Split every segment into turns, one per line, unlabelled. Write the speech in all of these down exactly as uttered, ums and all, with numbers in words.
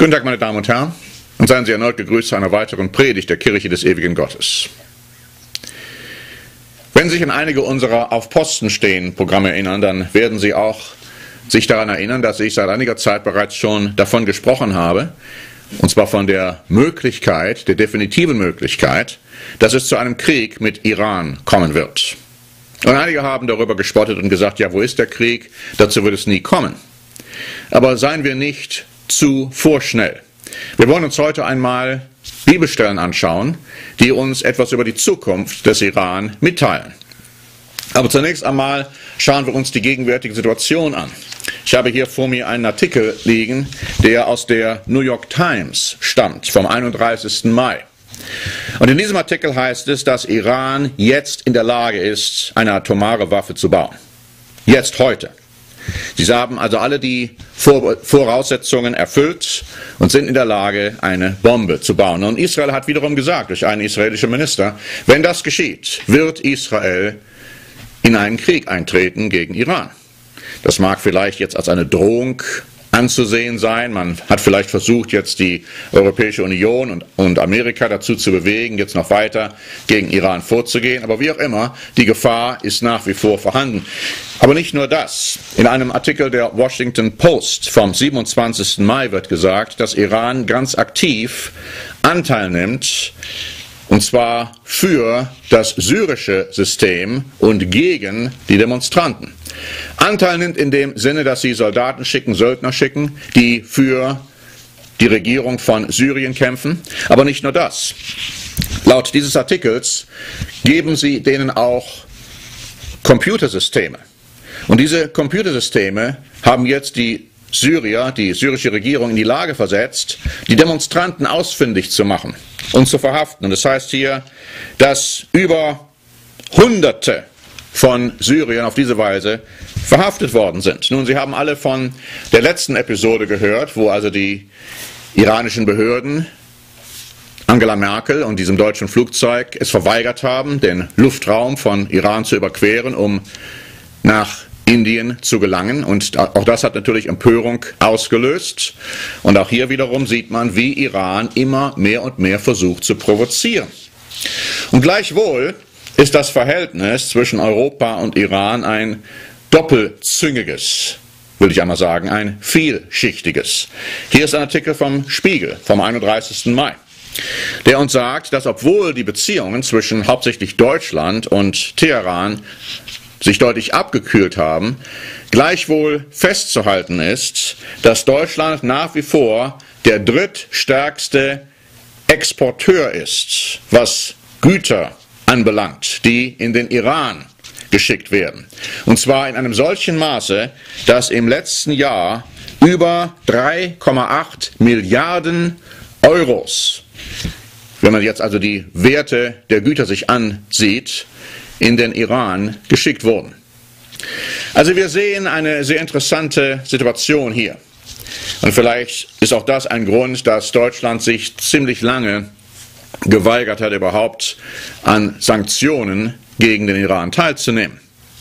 Guten Tag, meine Damen und Herren, und seien Sie erneut gegrüßt zu einer weiteren Predigt der Kirche des ewigen Gottes. Wenn Sie sich an einige unserer Auf Posten stehen Programme erinnern, dann werden Sie auch sich daran erinnern, dass ich seit einiger Zeit bereits schon davon gesprochen habe, und zwar von der Möglichkeit, der definitiven Möglichkeit, dass es zu einem Krieg mit Iran kommen wird. Und einige haben darüber gespottet und gesagt, ja, wo ist der Krieg? Dazu wird es nie kommen. Aber seien wir nicht zu vorschnell. Wir wollen uns heute einmal Bibelstellen anschauen, die uns etwas über die Zukunft des Iran mitteilen. Aber zunächst einmal schauen wir uns die gegenwärtige Situation an. Ich habe hier vor mir einen Artikel liegen, der aus der New York Times stammt, vom einunddreißigsten Mai. Und in diesem Artikel heißt es, dass Iran jetzt in der Lage ist, eine atomare Waffe zu bauen. Jetzt, heute. Sie haben also alle die Voraussetzungen erfüllt und sind in der Lage, eine Bombe zu bauen. Und Israel hat wiederum gesagt, durch einen israelischen Minister, wenn das geschieht, wird Israel in einen Krieg eintreten gegen Iran. Das mag vielleicht jetzt als eine Drohung anzusehen sein. Man hat vielleicht versucht, jetzt die Europäische Union und, und Amerika dazu zu bewegen, jetzt noch weiter gegen Iran vorzugehen. Aber wie auch immer, die Gefahr ist nach wie vor vorhanden. Aber nicht nur das. In einem Artikel der Washington Post vom siebenundzwanzigsten Mai wird gesagt, dass Iran ganz aktiv Anteil nimmt, und zwar für das syrische System und gegen die Demonstranten. Anteil nimmt in dem Sinne, dass sie Soldaten schicken, Söldner schicken, die für die Regierung von Syrien kämpfen. Aber nicht nur das. Laut dieses Artikels geben sie denen auch Computersysteme. Und diese Computersysteme haben jetzt die Syrier, die syrische Regierung, in die Lage versetzt, die Demonstranten ausfindig zu machen und zu verhaften. Und das heißt hier, dass über Hunderte von Syriern auf diese Weise verhaftet worden sind. Nun, Sie haben alle von der letzten Episode gehört, wo also die iranischen Behörden Angela Merkel und diesem deutschen Flugzeug es verweigert haben, den Luftraum von Iran zu überqueren, um nach Indien zu gelangen. Und auch das hat natürlich Empörung ausgelöst. Und auch hier wiederum sieht man, wie Iran immer mehr und mehr versucht zu provozieren. Und gleichwohl ist das Verhältnis zwischen Europa und Iran ein doppelzüngiges, würde ich einmal sagen, ein vielschichtiges. Hier ist ein Artikel vom Spiegel vom einunddreißigsten Mai, der uns sagt, dass obwohl die Beziehungen zwischen hauptsächlich Deutschland und Teheran sich deutlich abgekühlt haben, gleichwohl festzuhalten ist, dass Deutschland nach wie vor der drittstärkste Exporteur ist, was Güter anbelangt, die in den Iran geschickt werden. Und zwar in einem solchen Maße, dass im letzten Jahr über drei Komma acht Milliarden Euros, wenn man jetzt also die Werte der Güter sich ansieht, in den Iran geschickt wurden. Also wir sehen eine sehr interessante Situation hier. Und vielleicht ist auch das ein Grund, dass Deutschland sich ziemlich lange geweigert hat, überhaupt an Sanktionen gegen den Iran teilzunehmen.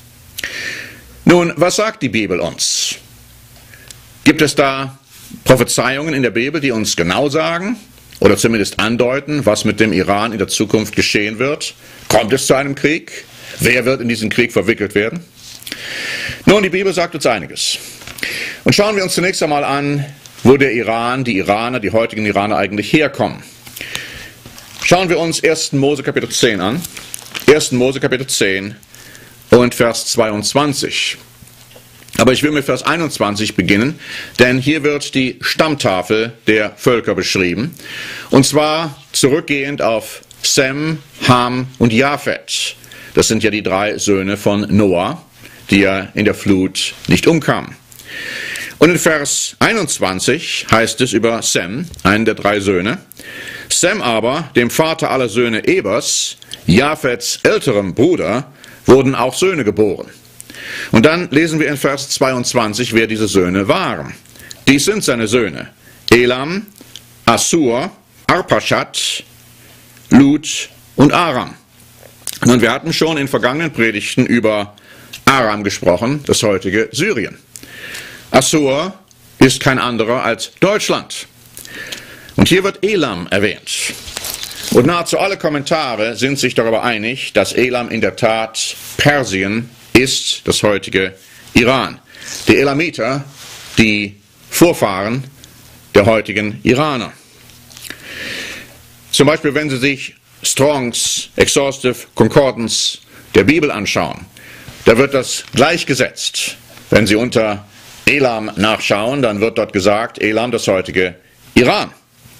Nun, was sagt die Bibel uns? Gibt es da Prophezeiungen in der Bibel, die uns genau sagen oder zumindest andeuten, was mit dem Iran in der Zukunft geschehen wird? Kommt es zu einem Krieg? Wer wird in diesen Krieg verwickelt werden? Nun, die Bibel sagt uns einiges. Und schauen wir uns zunächst einmal an, wo der Iran, die Iraner, die heutigen Iraner eigentlich herkommen. Schauen wir uns ersten Mose Kapitel zehn an. ersten Mose Kapitel zehn und Vers zweiundzwanzig. Aber ich will mit Vers einundzwanzig beginnen, denn hier wird die Stammtafel der Völker beschrieben. Und zwar zurückgehend auf Sem, Ham und Japhet. Das sind ja die drei Söhne von Noah, die ja in der Flut nicht umkamen. Und in Vers einundzwanzig heißt es über Sem, einen der drei Söhne: Sem aber, dem Vater aller Söhne Ebers, Japhets älterem Bruder, wurden auch Söhne geboren. Und dann lesen wir in Vers zweiundzwanzig, wer diese Söhne waren. Dies sind seine Söhne: Elam, Assur, Arpachad, Lud und Aram. Nun, wir hatten schon in vergangenen Predigten über Aram gesprochen, das heutige Syrien. Assur ist kein anderer als Deutschland. Und hier wird Elam erwähnt. Und nahezu alle Kommentare sind sich darüber einig, dass Elam in der Tat Persien ist, das heutige Iran. Die Elamiter, die Vorfahren der heutigen Iraner. Zum Beispiel, wenn Sie sich Strongs Exhaustive Concordance der Bibel anschauen, da wird das gleichgesetzt. Wenn Sie unter Elam nachschauen, dann wird dort gesagt, Elam, das heutige Iran.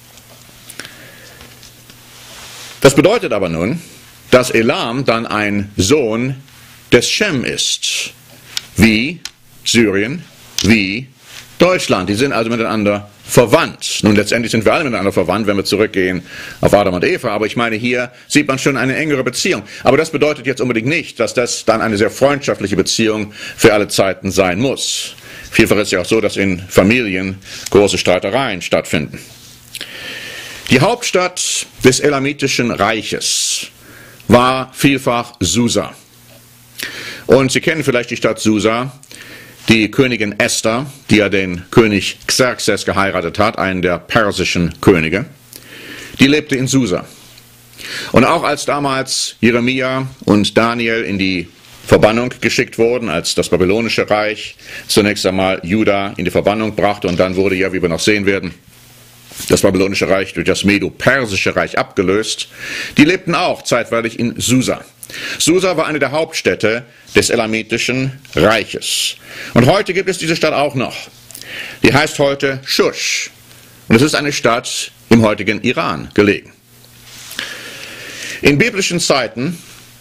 Das bedeutet aber nun, dass Elam dann ein Sohn des Shem ist, wie Syrien, wie Deutschland. Die sind also miteinander verwandt. Nun, letztendlich sind wir alle miteinander verwandt, wenn wir zurückgehen auf Adam und Eva, aber ich meine, hier sieht man schon eine engere Beziehung. Aber das bedeutet jetzt unbedingt nicht, dass das dann eine sehr freundschaftliche Beziehung für alle Zeiten sein muss. Vielfach ist es ja auch so, dass in Familien große Streitereien stattfinden. Die Hauptstadt des Elamitischen Reiches war vielfach Susa. Und Sie kennen vielleicht die Stadt Susa, die Königin Esther, die ja den König Xerxes geheiratet hat, einen der persischen Könige, die lebte in Susa. Und auch als damals Jeremia und Daniel in die Verbannung geschickt wurden, als das babylonische Reich zunächst einmal Juda in die Verbannung brachte und dann wurde ja, wie wir noch sehen werden, das babylonische Reich durch das Medo-Persische Reich abgelöst, die lebten auch zeitweilig in Susa. Susa war eine der Hauptstädte des Elamitischen Reiches. Und heute gibt es diese Stadt auch noch. Die heißt heute Shush. Und es ist eine Stadt im heutigen Iran gelegen. In biblischen Zeiten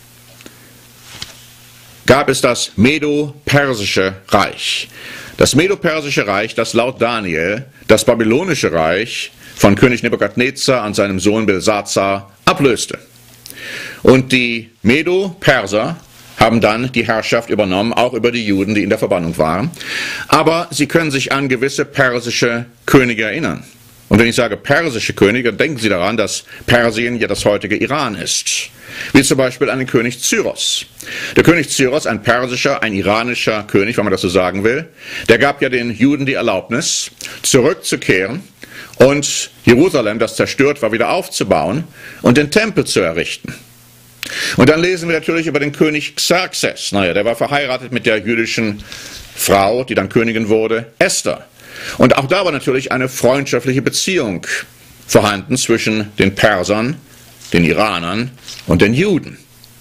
gab es das Medo-Persische Reich. Das Medo-Persische Reich, das laut Daniel das babylonische Reich von König Nebukadnezar an seinem Sohn Belsazar ablöste. Und die Medo-Perser haben dann die Herrschaft übernommen, auch über die Juden, die in der Verbannung waren. Aber sie können sich an gewisse persische Könige erinnern. Und wenn ich sage persische Könige, dann denken Sie daran, dass Persien ja das heutige Iran ist. Wie zum Beispiel an den König Cyrus. Der König Cyrus, ein persischer, ein iranischer König, wenn man das so sagen will, der gab ja den Juden die Erlaubnis, zurückzukehren und Jerusalem, das zerstört war, wieder aufzubauen und den Tempel zu errichten. Und dann lesen wir natürlich über den König Xerxes. Naja, der war verheiratet mit der jüdischen Frau, die dann Königin wurde, Esther. Und auch da war natürlich eine freundschaftliche Beziehung vorhanden zwischen den Persern, den Iranern und den Juden.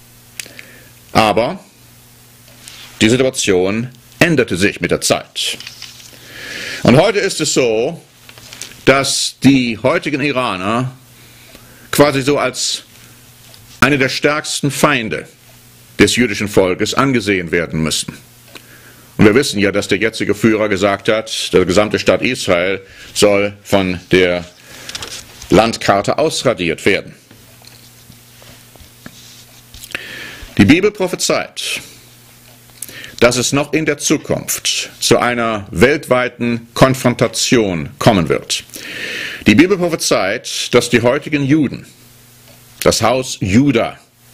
Aber die Situation änderte sich mit der Zeit. Und heute ist es so, dass die heutigen Iraner quasi so als eine der stärksten Feinde des jüdischen Volkes angesehen werden müssen. Und wir wissen ja, dass der jetzige Führer gesagt hat, der gesamte Staat Israel soll von der Landkarte ausradiert werden. Die Bibel prophezeit, dass es noch in der Zukunft zu einer weltweiten Konfrontation kommen wird. Die Bibel prophezeit, dass die heutigen Juden, das Haus Juda,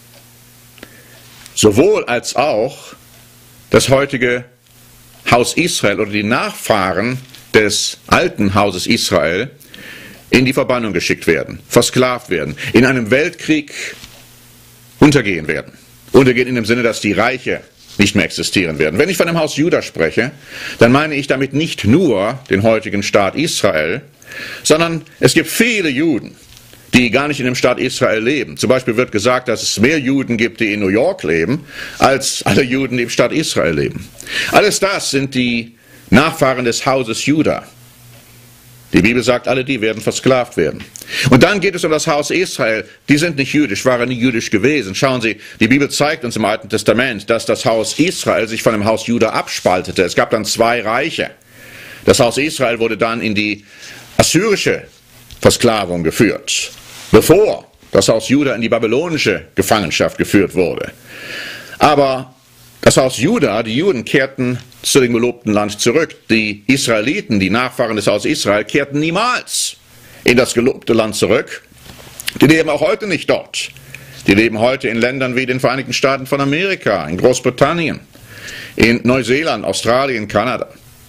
sowohl als auch das heutige Haus Israel oder die Nachfahren des alten Hauses Israel in die Verbannung geschickt werden, versklavt werden, in einem Weltkrieg untergehen werden. Untergehen in dem Sinne, dass die Reiche nicht mehr existieren werden. Wenn ich von dem Haus Juda spreche, dann meine ich damit nicht nur den heutigen Staat Israel, sondern es gibt viele Juden, die gar nicht in dem Staat Israel leben. Zum Beispiel wird gesagt, dass es mehr Juden gibt, die in New York leben, als alle Juden, die im Staat Israel leben. Alles das sind die Nachfahren des Hauses Juda. Die Bibel sagt, alle die werden versklavt werden. Und dann geht es um das Haus Israel. Die sind nicht jüdisch, waren nie jüdisch gewesen. Schauen Sie, die Bibel zeigt uns im Alten Testament, dass das Haus Israel sich von dem Haus Juda abspaltete. Es gab dann zwei Reiche. Das Haus Israel wurde dann in die assyrische Versklavung geführt, bevor das Haus Juda in die babylonische Gefangenschaft geführt wurde. Aber das Haus Juda, die Juden kehrten zu dem gelobten Land zurück. Die Israeliten, die Nachfahren des Hauses Israel, kehrten niemals in das gelobte Land zurück. Die leben auch heute nicht dort. Die leben heute in Ländern wie den Vereinigten Staaten von Amerika, in Großbritannien, in Neuseeland, Australien, Kanada.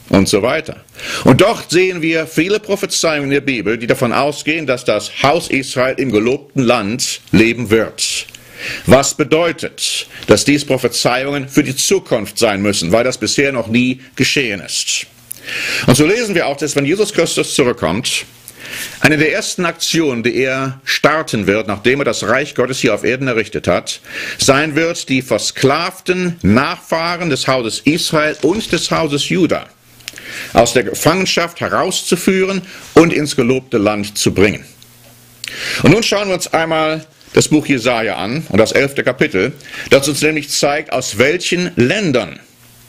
und so weiter. Und dort sehen wir viele Prophezeiungen in der Bibel, die davon ausgehen, dass das Haus Israel im gelobten Land leben wird. Was bedeutet, dass dies Prophezeiungen für die Zukunft sein müssen, weil das bisher noch nie geschehen ist. Und so lesen wir auch, dass wenn Jesus Christus zurückkommt, eine der ersten Aktionen, die er starten wird, nachdem er das Reich Gottes hier auf Erden errichtet hat, sein wird, die versklavten Nachfahren des Hauses Israel und des Hauses Juda aus der Gefangenschaft herauszuführen und ins gelobte Land zu bringen. Und nun schauen wir uns einmal das Buch Jesaja an und das elfte Kapitel, das uns nämlich zeigt, aus welchen Ländern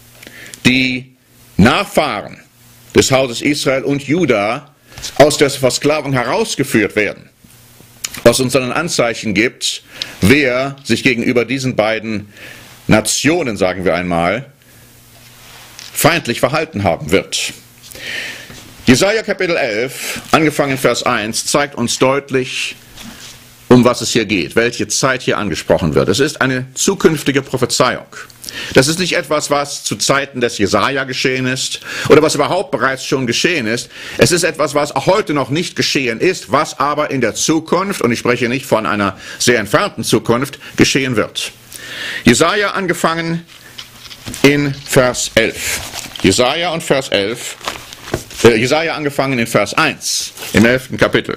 die Nachfahren des Hauses Israel und Juda aus der Versklavung herausgeführt werden. Was uns dann ein Anzeichen gibt, wer sich gegenüber diesen beiden Nationen, sagen wir einmal, feindlich verhalten haben wird. Jesaja Kapitel elf, angefangen in Vers eins, zeigt uns deutlich, um was es hier geht, welche Zeit hier angesprochen wird. Es ist eine zukünftige Prophezeiung. Das ist nicht etwas, was zu Zeiten des Jesaja geschehen ist oder was überhaupt bereits schon geschehen ist. Es ist etwas, was auch heute noch nicht geschehen ist, was aber in der Zukunft, und ich spreche nicht von einer sehr entfernten Zukunft, geschehen wird. Jesaja angefangen in Vers elf. Jesaja und Vers elf. Äh, Jesaja angefangen in Vers eins im elften Kapitel.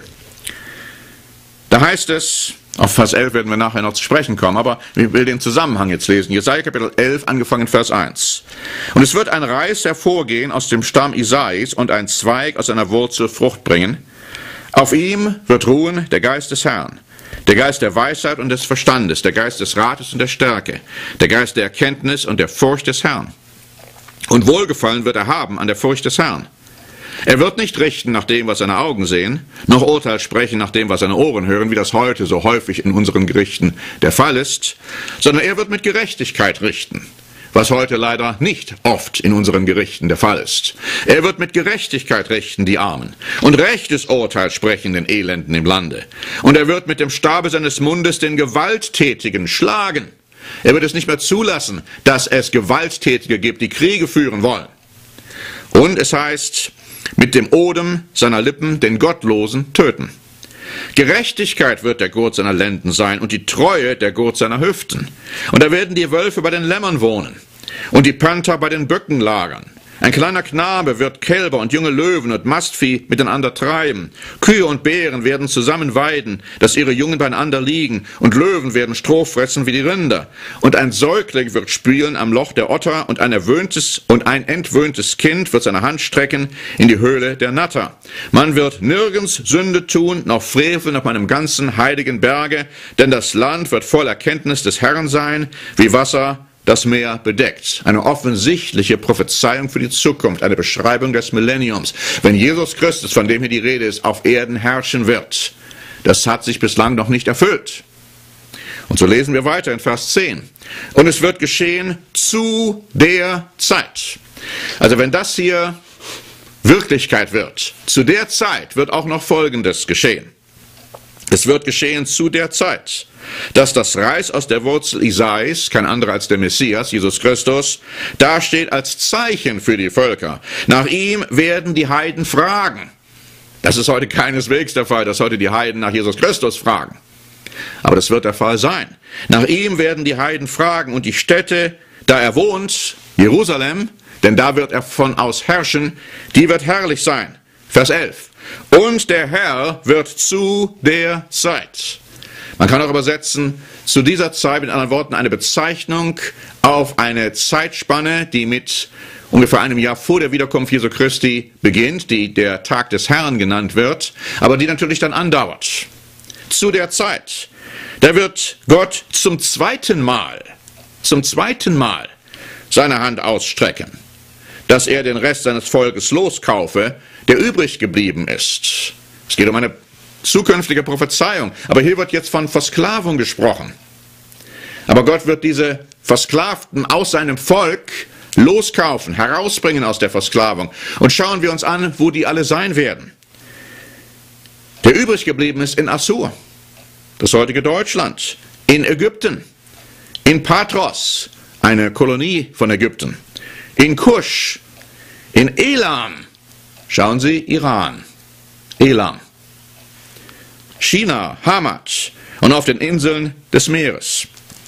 Da heißt es, auf Vers elf werden wir nachher noch zu sprechen kommen, aber ich will den Zusammenhang jetzt lesen. Jesaja Kapitel elf, angefangen Vers eins. Und es wird ein Reis hervorgehen aus dem Stamm Isais und ein Zweig aus einer Wurzel Frucht bringen. Auf ihm wird ruhen der Geist des Herrn, der Geist der Weisheit und des Verstandes, der Geist des Rates und der Stärke, der Geist der Erkenntnis und der Furcht des Herrn. Und Wohlgefallen wird er haben an der Furcht des Herrn. Er wird nicht richten nach dem, was seine Augen sehen, noch Urteil sprechen nach dem, was seine Ohren hören, wie das heute so häufig in unseren Gerichten der Fall ist, sondern er wird mit Gerechtigkeit richten, was heute leider nicht oft in unseren Gerichten der Fall ist. Er wird mit Gerechtigkeit richten die Armen und rechtes Urteil sprechen den Elenden im Lande. Und er wird mit dem Stabe seines Mundes den Gewalttätigen schlagen. Er wird es nicht mehr zulassen, dass es Gewalttätige gibt, die Kriege führen wollen. Und es heißt, mit dem Odem seiner Lippen den Gottlosen töten. Gerechtigkeit wird der Gurt seiner Lenden sein und die Treue der Gurt seiner Hüften. Und da werden die Wölfe bei den Lämmern wohnen und die Panther bei den Böcken lagern. Ein kleiner Knabe wird Kälber und junge Löwen und Mastvieh miteinander treiben. Kühe und Bären werden zusammen weiden, dass ihre Jungen beieinander liegen, und Löwen werden Stroh fressen wie die Rinder. Und ein Säugling wird spielen am Loch der Otter, und ein erwöhntes und ein entwöhntes Kind wird seine Hand strecken in die Höhle der Natter. Man wird nirgends Sünde tun, noch Frevel auf meinem ganzen heiligen Berge, denn das Land wird voll Erkenntnis des Herrn sein, wie Wasser das Meer bedeckt. Eine offensichtliche Prophezeiung für die Zukunft, eine Beschreibung des Millenniums. Wenn Jesus Christus, von dem hier die Rede ist, auf Erden herrschen wird. Das hat sich bislang noch nicht erfüllt. Und so lesen wir weiter in Vers zehn. Und es wird geschehen zu der Zeit. Also wenn das hier Wirklichkeit wird, zu der Zeit wird auch noch Folgendes geschehen. Es wird geschehen zu der Zeit, dass das Reis aus der Wurzel Isais, kein anderer als der Messias, Jesus Christus, dasteht als Zeichen für die Völker. Nach ihm werden die Heiden fragen. Das ist heute keineswegs der Fall, dass heute die Heiden nach Jesus Christus fragen. Aber das wird der Fall sein. Nach ihm werden die Heiden fragen und die Stätte, da er wohnt, Jerusalem, denn da wird er von aus herrschen, die wird herrlich sein. Vers elf. Und der Herr wird zu der Zeit. Man kann auch übersetzen, zu dieser Zeit, mit anderen Worten, eine Bezeichnung auf eine Zeitspanne, die mit ungefähr einem Jahr vor der Wiederkunft Jesu Christi beginnt, die der Tag des Herrn genannt wird, aber die natürlich dann andauert. Zu der Zeit, da wird Gott zum zweiten Mal, zum zweiten Mal seine Hand ausstrecken, dass er den Rest seines Volkes loskaufe, der übrig geblieben ist. Es geht um eine zukünftige Prophezeiung, aber hier wird jetzt von Versklavung gesprochen. Aber Gott wird diese Versklavten aus seinem Volk loskaufen, herausbringen aus der Versklavung. Und schauen wir uns an, wo die alle sein werden. Der übrig geblieben ist in Assur, das heutige Deutschland, in Ägypten, in Patros, eine Kolonie von Ägypten, in Kusch, In Elam, schauen Sie, Iran, Elam, China, Hamat und auf den Inseln des Meeres.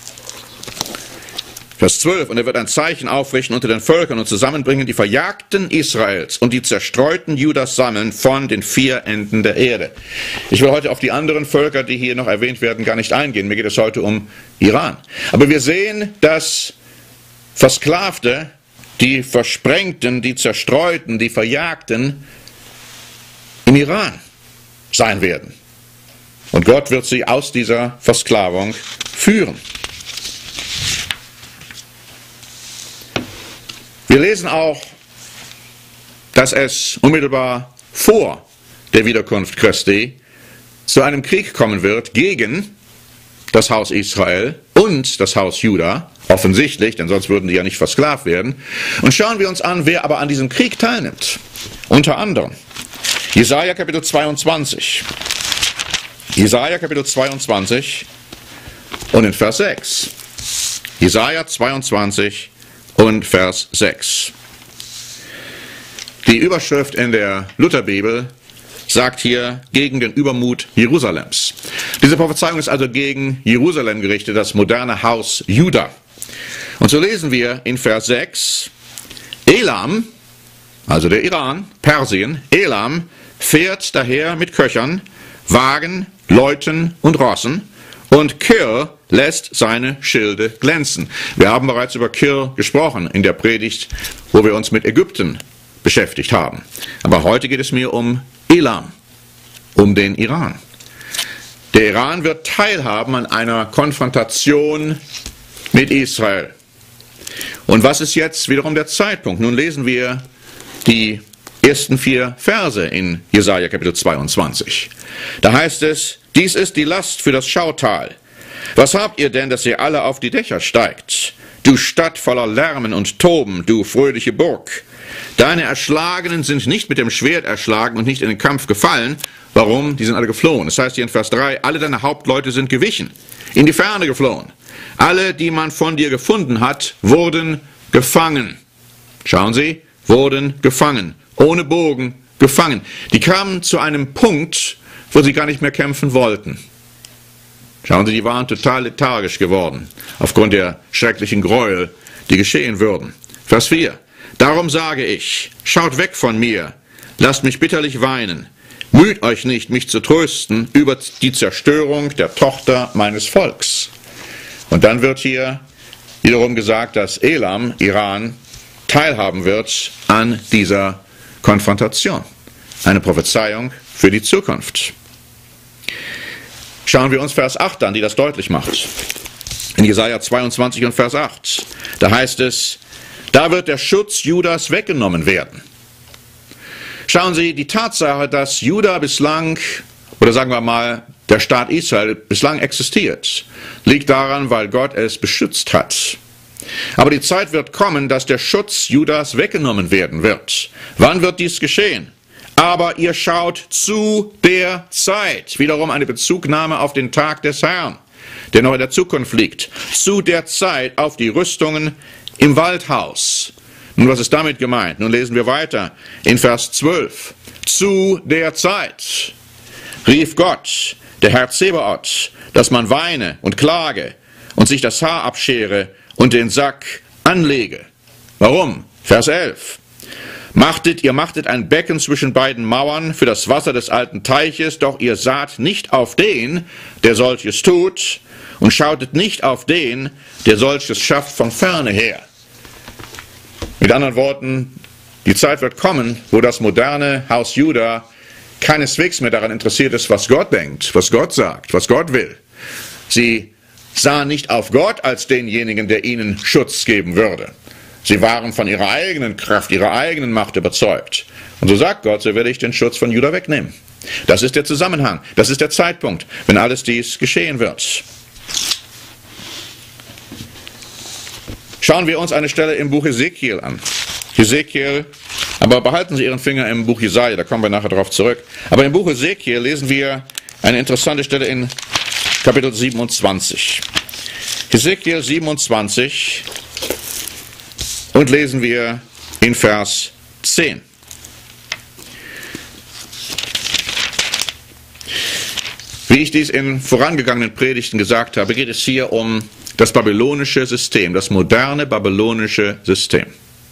Vers zwölf, und er wird ein Zeichen aufrichten unter den Völkern und zusammenbringen die Verjagten Israels und die zerstreuten Judas sammeln von den vier Enden der Erde. Ich will heute auf die anderen Völker, die hier noch erwähnt werden, gar nicht eingehen. Mir geht es heute um Iran. Aber wir sehen, dass Versklavte, die Versprengten, die Zerstreuten, die Verjagten im Iran sein werden. Und Gott wird sie aus dieser Versklavung führen. Wir lesen auch, dass es unmittelbar vor der Wiederkunft Christi zu einem Krieg kommen wird gegen das Haus Israel und das Haus Juda, offensichtlich, denn sonst würden die ja nicht versklavt werden. Und schauen wir uns an, wer aber an diesem Krieg teilnimmt. Unter anderem Jesaja Kapitel zweiundzwanzig. Jesaja Kapitel zweiundzwanzig und in Vers sechs. Jesaja zweiundzwanzig und Vers sechs. Die Überschrift in der Lutherbibel sagt hier gegen den Übermut Jerusalems. Diese Prophezeiung ist also gegen Jerusalem gerichtet, das moderne Haus Juda. Und so lesen wir in Vers sechs, Elam, also der Iran, Persien, Elam fährt daher mit Köchern, Wagen, Leuten und Rossen, und Kir lässt seine Schilde glänzen. Wir haben bereits über Kir gesprochen in der Predigt, wo wir uns mit Ägypten beschäftigt haben. Aber heute geht es mir um Elam, um den Iran. Der Iran wird teilhaben an einer Konfrontation mit Israel. Und was ist jetzt wiederum der Zeitpunkt? Nun lesen wir die ersten vier Verse in Jesaja Kapitel zweiundzwanzig. Da heißt es, dies ist die Last für das Schautal. Was habt ihr denn, dass ihr alle auf die Dächer steigt? Du Stadt voller Lärmen und Toben, du fröhliche Burg. Deine Erschlagenen sind nicht mit dem Schwert erschlagen und nicht in den Kampf gefallen. Warum? Die sind alle geflohen. Das heißt hier in Vers drei, alle deine Hauptleute sind gewichen, in die Ferne geflohen. Alle, die man von dir gefunden hat, wurden gefangen. Schauen Sie, wurden gefangen, ohne Bogen gefangen. Die kamen zu einem Punkt, wo sie gar nicht mehr kämpfen wollten. Schauen Sie, die waren total lethargisch geworden, aufgrund der schrecklichen Gräuel, die geschehen würden. Vers vier. Darum sage ich, schaut weg von mir, lasst mich bitterlich weinen. Müht euch nicht, mich zu trösten über die Zerstörung der Tochter meines Volks. Und dann wird hier wiederum gesagt, dass Elam, Iran, teilhaben wird an dieser Konfrontation. Eine Prophezeiung für die Zukunft. Schauen wir uns Vers acht an, die das deutlich macht. In Jesaja zweiundzwanzig und Vers acht. Da heißt es, da wird der Schutz Judas weggenommen werden. Schauen Sie, die Tatsache, dass Juda bislang, oder sagen wir mal, der Staat Israel bislang existiert, liegt daran, weil Gott es beschützt hat. Aber die Zeit wird kommen, dass der Schutz Judas weggenommen werden wird. Wann wird dies geschehen? Aber ihr schaut zu der Zeit. Wiederum eine Bezugnahme auf den Tag des Herrn, der noch in der Zukunft liegt. Zu der Zeit auf die Rüstungen im Waldhaus. Nun, was ist damit gemeint? Nun lesen wir weiter in Vers zwölf. Zu der Zeit rief Gott, der Herr Zebaoth, dass man weine und klage und sich das Haar abschere und den Sack anlege. Warum? Vers elf. Machtet, ihr machtet ein Becken zwischen beiden Mauern für das Wasser des alten Teiches, doch ihr saht nicht auf den, der solches tut, und schautet nicht auf den, der solches schafft von ferne her. Mit anderen Worten, die Zeit wird kommen, wo das moderne Haus Juda keineswegs mehr daran interessiert ist, was Gott denkt, was Gott sagt, was Gott will. Sie sahen nicht auf Gott als denjenigen, der ihnen Schutz geben würde. Sie waren von ihrer eigenen Kraft, ihrer eigenen Macht überzeugt. Und so sagt Gott, so werde ich den Schutz von Juda wegnehmen. Das ist der Zusammenhang, das ist der Zeitpunkt, wenn alles dies geschehen wird. Schauen wir uns eine Stelle im Buch Ezekiel an. Ezekiel, aber behalten Sie Ihren Finger im Buch Jesaja, da kommen wir nachher darauf zurück. Aber im Buch Ezekiel lesen wir eine interessante Stelle in Kapitel siebenundzwanzig. Ezekiel siebenundzwanzig und lesen wir in Vers zehn. Wie ich dies in vorangegangenen Predigten gesagt habe, geht es hier um das babylonische System, das moderne babylonische System.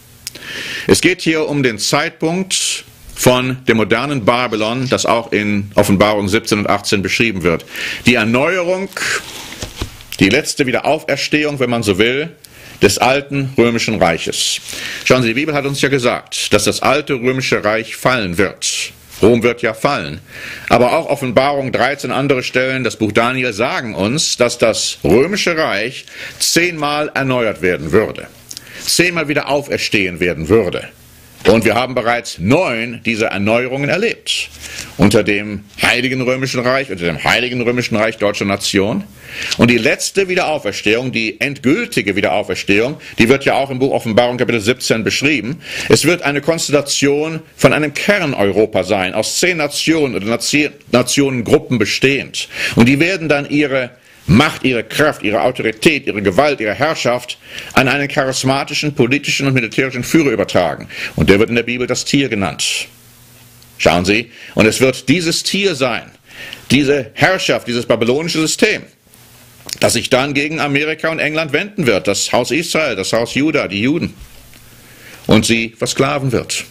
Es geht hier um den Zeitpunkt von dem modernen Babylon, das auch in Offenbarung siebzehn und achtzehn beschrieben wird. Die Erneuerung, die letzte Wiederauferstehung, wenn man so will, des alten römischen Reiches. Schauen Sie, die Bibel hat uns ja gesagt, dass das alte römische Reich fallen wird. Rom wird ja fallen. Aber auch Offenbarung dreizehn, andere Stellen, das Buch Daniel, sagen uns, dass das römische Reich zehnmal erneuert werden würde. Zehnmal wieder auferstehen werden würde. Und wir haben bereits neun dieser Erneuerungen erlebt. Unter dem Heiligen Römischen Reich, unter dem Heiligen Römischen Reich deutscher Nation. Und die letzte Wiederauferstehung, die endgültige Wiederauferstehung, die wird ja auch im Buch Offenbarung Kapitel siebzehn beschrieben. Es wird eine Konstellation von einem Kern-Europa sein, aus zehn Nationen oder Nationengruppen bestehend. Und die werden dann ihre Macht, ihre Kraft, ihre Autorität, ihre Gewalt, ihre Herrschaft an einen charismatischen, politischen und militärischen Führer übertragen. Und der wird in der Bibel das Tier genannt. Schauen Sie, und es wird dieses Tier sein, diese Herrschaft, dieses babylonische System, das sich dann gegen Amerika und England wenden wird, das Haus Israel, das Haus Juda, die Juden, und sie versklaven wird.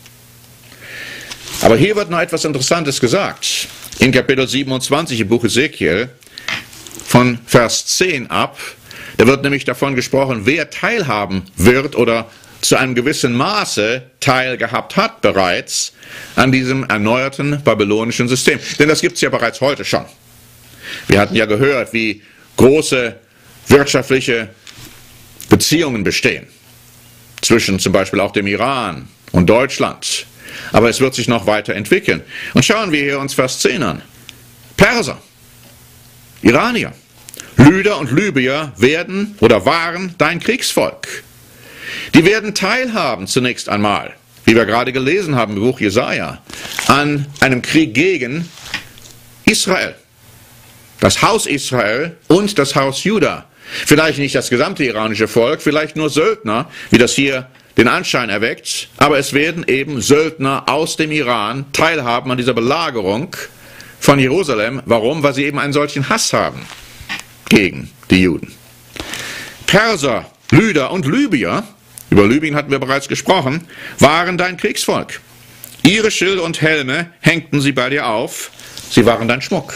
Aber hier wird noch etwas Interessantes gesagt. In Kapitel siebenundzwanzig im Buch Ezekiel, von Vers zehn ab, da wird nämlich davon gesprochen, wer teilhaben wird oder zu einem gewissen Maße teilgehabt hat bereits an diesem erneuerten babylonischen System. Denn das gibt es ja bereits heute schon. Wir hatten ja gehört, wie große wirtschaftliche Beziehungen bestehen zwischen zum Beispiel auch dem Iran und Deutschland. Aber es wird sich noch weiter entwickeln. Und schauen wir hier uns Vers zehn an. Perser, Iranier, Lyder und Libyer werden oder waren dein Kriegsvolk. Die werden teilhaben zunächst einmal, wie wir gerade gelesen haben im Buch Jesaja, an einem Krieg gegen Israel. Das Haus Israel und das Haus Juda. Vielleicht nicht das gesamte iranische Volk, vielleicht nur Söldner, wie das hier den Anschein erweckt, aber es werden eben Söldner aus dem Iran teilhaben an dieser Belagerung von Jerusalem. Warum? Weil sie eben einen solchen Hass haben gegen die Juden. Perser, Lyder und Libyer, über Libyen hatten wir bereits gesprochen, waren dein Kriegsvolk. Ihre Schilde und Helme hängten sie bei dir auf, sie waren dein Schmuck.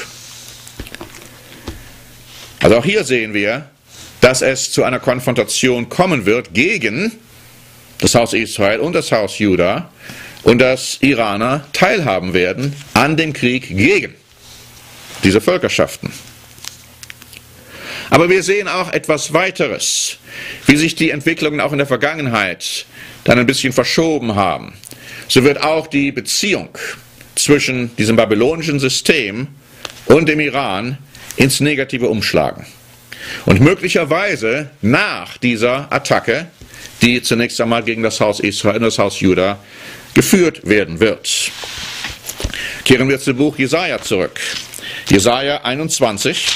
Also auch hier sehen wir, dass es zu einer Konfrontation kommen wird gegen das Haus Israel und das Haus Juda und dass Iraner teilhaben werden an dem Krieg gegen diese Völkerschaften. Aber wir sehen auch etwas weiteres, wie sich die Entwicklungen auch in der Vergangenheit dann ein bisschen verschoben haben. So wird auch die Beziehung zwischen diesem babylonischen System und dem Iran ins Negative umschlagen. Und möglicherweise nach dieser Attacke, die zunächst einmal gegen das Haus Israel und das Haus Juda geführt werden wird. Kehren wir zum Buch Jesaja zurück. Jesaja einundzwanzig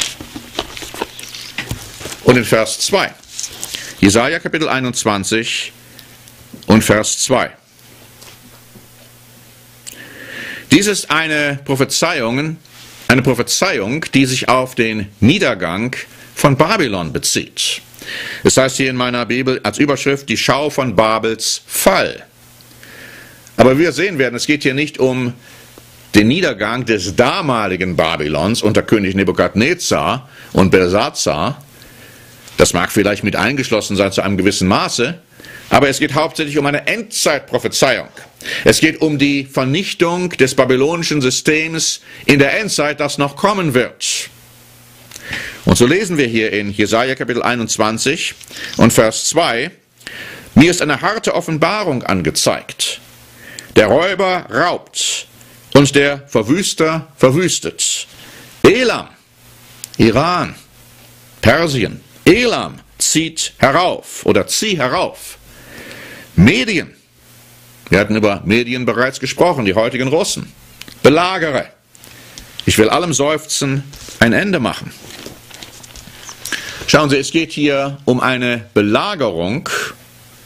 und in Vers zwei. Jesaja Kapitel einundzwanzig und Vers zwei. Dies ist eine Prophezeiung, eine Prophezeiung, die sich auf den Niedergang von Babylon bezieht. Es heißt hier in meiner Bibel als Überschrift die Schau von Babels Fall. Aber wir sehen werden, es geht hier nicht um den Niedergang des damaligen Babylons unter König Nebukadnezar und Belsazar. Das mag vielleicht mit eingeschlossen sein zu einem gewissen Maße, aber es geht hauptsächlich um eine Endzeitprophezeiung. Es geht um die Vernichtung des babylonischen Systems in der Endzeit, das noch kommen wird. Und so lesen wir hier in Jesaja Kapitel einundzwanzig und Vers zwei, mir ist eine harte Offenbarung angezeigt. Der Räuber raubt und der Verwüster verwüstet. Elam, Iran, Persien, Elam zieht herauf oder zieh herauf. Medien, wir hatten über Medien bereits gesprochen, die heutigen Russen. Belagere, ich will allem Seufzen ein Ende machen. Schauen Sie, es geht hier um eine Belagerung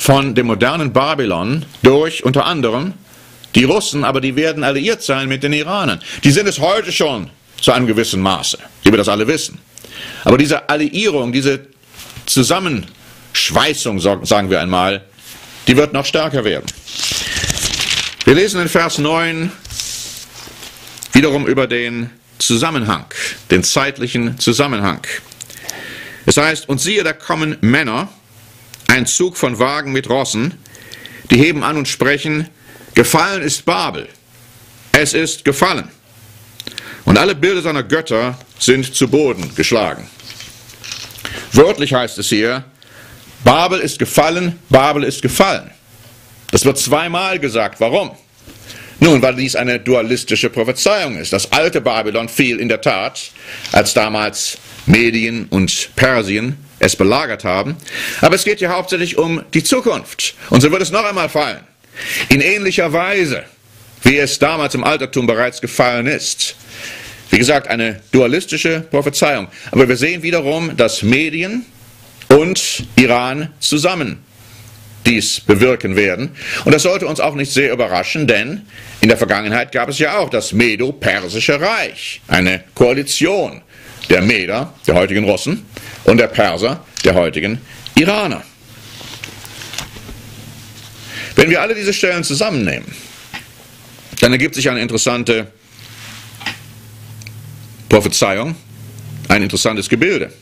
von dem modernen Babylon durch unter anderem die Russen, aber die werden alliiert sein mit den Iranern. Die sind es heute schon zu einem gewissen Maße, wie wir das alle wissen. Aber diese Alliierung, diese Zusammenschweißung, sagen wir einmal, die wird noch stärker werden. Wir lesen in Vers neun wiederum über den Zusammenhang, den zeitlichen Zusammenhang. Es heißt, und siehe, da kommen Männer, ein Zug von Wagen mit Rossen, die heben an und sprechen, gefallen ist Babel, es ist gefallen. Und alle Bilder seiner Götter sind zu Boden geschlagen. Wörtlich heißt es hier, Babel ist gefallen, Babel ist gefallen. Das wird zweimal gesagt. Warum? Nun, weil dies eine dualistische Prophezeiung ist. Das alte Babylon fiel in der Tat, als damals Medien und Persien es belagert haben. Aber es geht hier hauptsächlich um die Zukunft. Und so wird es noch einmal fallen. In ähnlicher Weise, wie es damals im Altertum bereits gefallen ist. Wie gesagt, eine dualistische Prophezeiung. Aber wir sehen wiederum, dass Medien und Iran zusammen dies bewirken werden. Und das sollte uns auch nicht sehr überraschen, denn in der Vergangenheit gab es ja auch das Medo-Persische Reich, eine Koalition der Meder, der heutigen Russen, und der Perser, der heutigen Iraner. Wenn wir alle diese Stellen zusammennehmen, dann ergibt sich eine interessante Prophezeiung, ein interessantes Gebilde.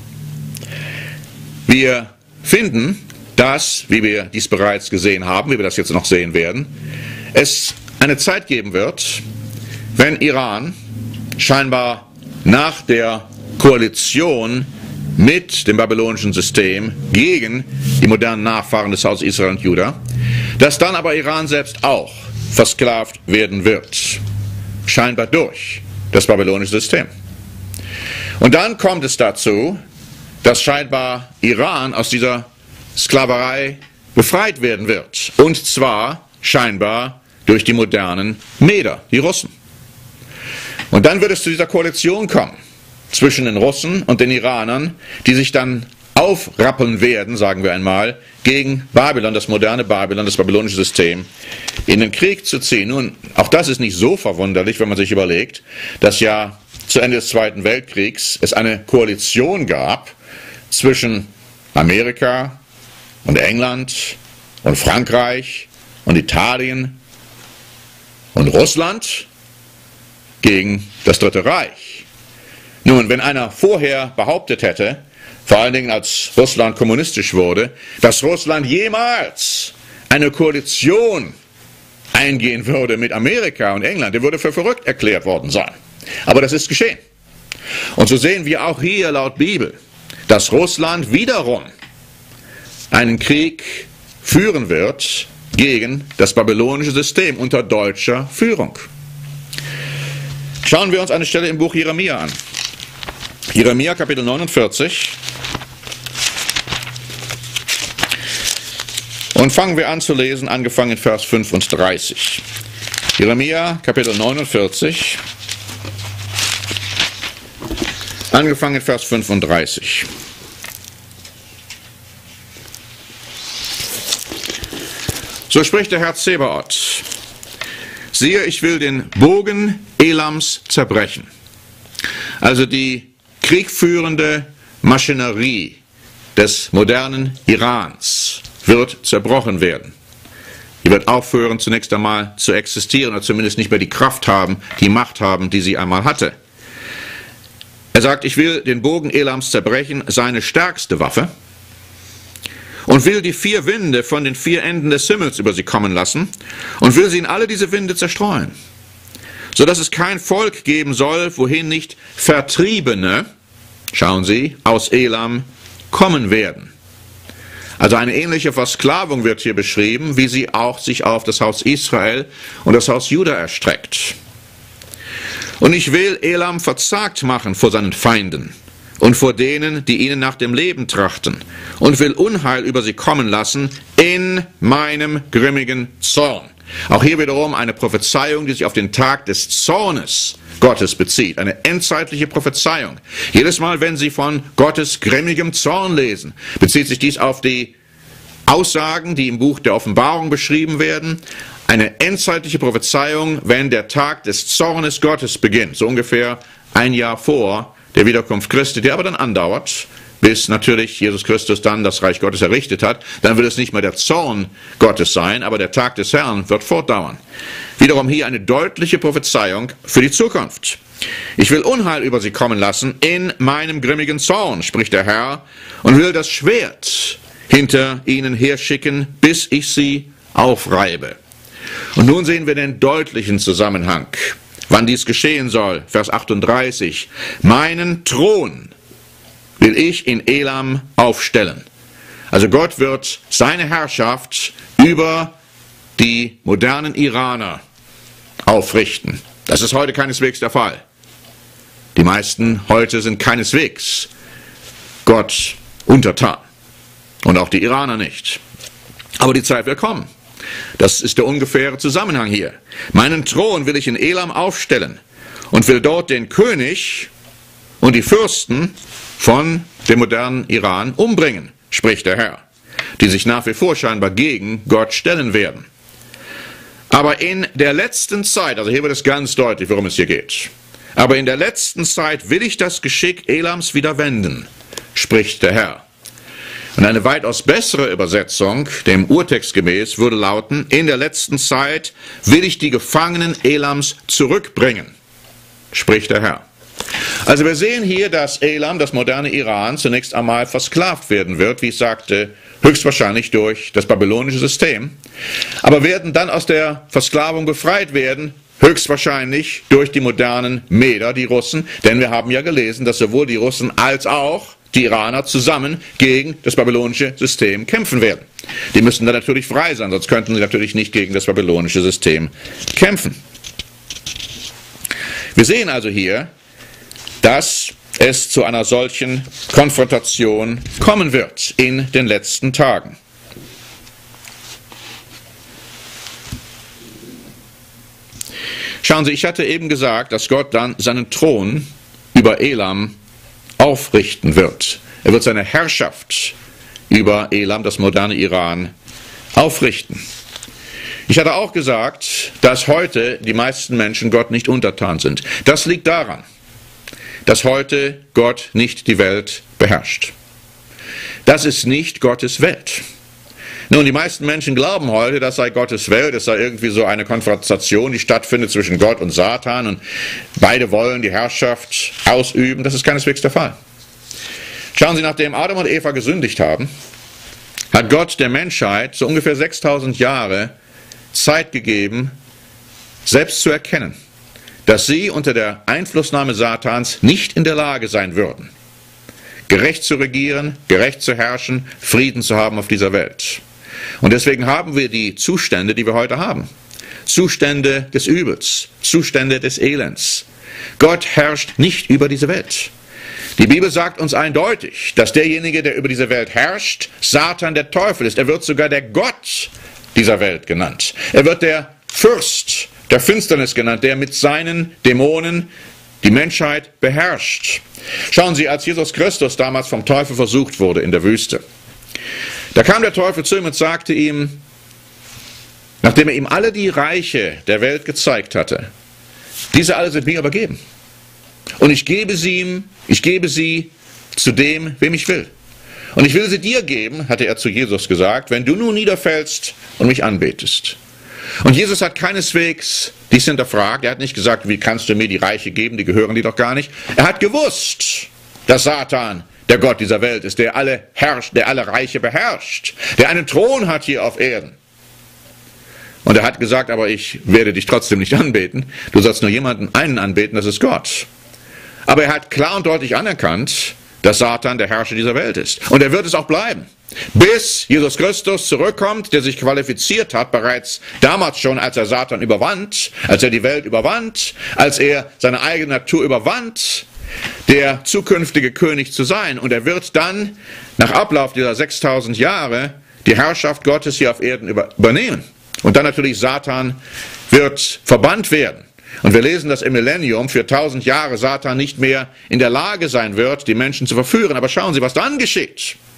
Wir finden, dass, wie wir dies bereits gesehen haben, wie wir das jetzt noch sehen werden, es eine Zeit geben wird, wenn Iran scheinbar nach der Koalition mit dem babylonischen System gegen die modernen Nachfahren des Hauses Israel und Juda, dass dann aber Iran selbst auch versklavt werden wird, scheinbar durch das babylonische System. Und dann kommt es dazu, dass scheinbar Iran aus dieser Sklaverei befreit werden wird. Und zwar scheinbar durch die modernen Meder, die Russen. Und dann wird es zu dieser Koalition kommen zwischen den Russen und den Iranern, die sich dann aufrappeln werden, sagen wir einmal, gegen Babylon, das moderne Babylon, das babylonische System, in den Krieg zu ziehen. Nun, auch das ist nicht so verwunderlich, wenn man sich überlegt, dass ja zu Ende des Zweiten Weltkriegs es eine Koalition gab zwischen Amerika und England und Frankreich und Italien und Russland gegen das Dritte Reich. Nun, wenn einer vorher behauptet hätte, vor allen Dingen als Russland kommunistisch wurde, dass Russland jemals eine Koalition eingehen würde mit Amerika und England, der würde für verrückt erklärt worden sein. Aber das ist geschehen. Und so sehen wir auch hier laut Bibel, dass Russland wiederum einen Krieg führen wird gegen das babylonische System unter deutscher Führung. Schauen wir uns eine Stelle im Buch Jeremia an. Jeremia Kapitel neunundvierzig. Und fangen wir an zu lesen, angefangen in Vers fünfunddreißig. Jeremia Kapitel neunundvierzig, angefangen in Vers fünfunddreißig. So spricht der Herr Zebaoth: Siehe, ich will den Bogen Elams zerbrechen. Also die kriegführende Maschinerie des modernen Irans wird zerbrochen werden. Die wird aufhören, zunächst einmal zu existieren, oder zumindest nicht mehr die Kraft haben, die Macht haben, die sie einmal hatte. Er sagt, ich will den Bogen Elams zerbrechen, seine stärkste Waffe, und will die vier Winde von den vier Enden des Himmels über sie kommen lassen und will sie in alle diese Winde zerstreuen, sodass es kein Volk geben soll, wohin nicht Vertriebene, schauen Sie, aus Elam kommen werden. Also eine ähnliche Versklavung wird hier beschrieben, wie sie auch sich auf das Haus Israel und das Haus Juda erstreckt. Und ich will Elam verzagt machen vor seinen Feinden und vor denen, die ihnen nach dem Leben trachten, und will Unheil über sie kommen lassen in meinem grimmigen Zorn. Auch hier wiederum eine Prophezeiung, die sich auf den Tag des Zornes Gottes bezieht. Eine endzeitliche Prophezeiung. Jedes Mal, wenn Sie von Gottes grimmigem Zorn lesen, bezieht sich dies auf die Aussagen, die im Buch der Offenbarung beschrieben werden, eine endzeitliche Prophezeiung, wenn der Tag des Zornes Gottes beginnt, so ungefähr ein Jahr vor der Wiederkunft Christi, der aber dann andauert, bis natürlich Jesus Christus dann das Reich Gottes errichtet hat. Dann wird es nicht mehr der Zorn Gottes sein, aber der Tag des Herrn wird fortdauern. Wiederum hier eine deutliche Prophezeiung für die Zukunft. Ich will Unheil über sie kommen lassen in meinem grimmigen Zorn, spricht der Herr, und will das Schwert hinter ihnen herschicken, bis ich sie aufreibe. Und nun sehen wir den deutlichen Zusammenhang, wann dies geschehen soll. Vers achtunddreißig. Meinen Thron will ich in Elam aufstellen. Also Gott wird seine Herrschaft über die modernen Iraner aufrichten. Das ist heute keineswegs der Fall. Die meisten heute sind keineswegs Gott untertan. Und auch die Iraner nicht. Aber die Zeit wird kommen. Das ist der ungefähre Zusammenhang hier. Meinen Thron will ich in Elam aufstellen und will dort den König und die Fürsten von dem modernen Iran umbringen, spricht der Herr, die sich nach wie vor scheinbar gegen Gott stellen werden. Aber in der letzten Zeit, also hier wird es ganz deutlich, worum es hier geht, aber in der letzten Zeit will ich das Geschick Elams wieder wenden, spricht der Herr. Und eine weitaus bessere Übersetzung, dem Urtext gemäß, würde lauten, in der letzten Zeit will ich die Gefangenen Elams zurückbringen, spricht der Herr. Also wir sehen hier, dass Elam, das moderne Iran, zunächst einmal versklavt werden wird, wie ich sagte, höchstwahrscheinlich durch das babylonische System, aber werden dann aus der Versklavung befreit werden, höchstwahrscheinlich durch die modernen Meder, die Russen, denn wir haben ja gelesen, dass sowohl die Russen als auch die Iraner zusammen gegen das babylonische System kämpfen werden. Die müssen dann natürlich frei sein, sonst könnten sie natürlich nicht gegen das babylonische System kämpfen. Wir sehen also hier, dass es zu einer solchen Konfrontation kommen wird in den letzten Tagen. Schauen Sie, ich hatte eben gesagt, dass Gott dann seinen Thron über Elam aufrichten wird. Er wird seine Herrschaft über Elam, das moderne Iran, aufrichten. Ich hatte auch gesagt, dass heute die meisten Menschen Gott nicht untertan sind. Das liegt daran, dass heute Gott nicht die Welt beherrscht. Das ist nicht Gottes Welt. Nun, die meisten Menschen glauben heute, das sei Gottes Welt, es sei irgendwie so eine Konfrontation, die stattfindet zwischen Gott und Satan und beide wollen die Herrschaft ausüben. Das ist keineswegs der Fall. Schauen Sie, nachdem Adam und Eva gesündigt haben, hat Gott der Menschheit so ungefähr sechstausend Jahre Zeit gegeben, selbst zu erkennen, dass sie unter der Einflussnahme Satans nicht in der Lage sein würden, gerecht zu regieren, gerecht zu herrschen, Frieden zu haben auf dieser Welt. Und deswegen haben wir die Zustände, die wir heute haben. Zustände des Übels, Zustände des Elends. Gott herrscht nicht über diese Welt. Die Bibel sagt uns eindeutig, dass derjenige, der über diese Welt herrscht, Satan, der Teufel ist. Er wird sogar der Gott dieser Welt genannt. Er wird der Fürst der Finsternis genannt, der mit seinen Dämonen die Menschheit beherrscht. Schauen Sie, als Jesus Christus damals vom Teufel versucht wurde in der Wüste, da kam der Teufel zu ihm und sagte ihm, nachdem er ihm alle die Reiche der Welt gezeigt hatte, diese alle sind mir übergeben. Und ich gebe sie ihm, ich gebe sie zu dem, wem ich will. Und ich will sie dir geben, hatte er zu Jesus gesagt, wenn du nun niederfällst und mich anbetest. Und Jesus hat keineswegs dies hinterfragt. Er hat nicht gesagt, wie kannst du mir die Reiche geben, die gehören dir doch gar nicht. Er hat gewusst, dass Satan der Gott dieser Welt ist, der alle herrscht, der alle Reiche beherrscht, der einen Thron hat hier auf Erden. Und er hat gesagt, aber ich werde dich trotzdem nicht anbeten. Du sollst nur jemanden, einen anbeten, das ist Gott. Aber er hat klar und deutlich anerkannt, dass Satan der Herrscher dieser Welt ist. Und er wird es auch bleiben. Bis Jesus Christus zurückkommt, der sich qualifiziert hat, bereits damals schon, als er Satan überwand, als er die Welt überwand, als er seine eigene Natur überwand, der zukünftige König zu sein. Und er wird dann, nach Ablauf dieser sechstausend Jahre, die Herrschaft Gottes hier auf Erden übernehmen. Und dann natürlich Satan wird verbannt werden. Und wir lesen, dass im Millennium für tausend Jahre Satan nicht mehr in der Lage sein wird, die Menschen zu verführen. Aber schauen Sie, was dann geschieht.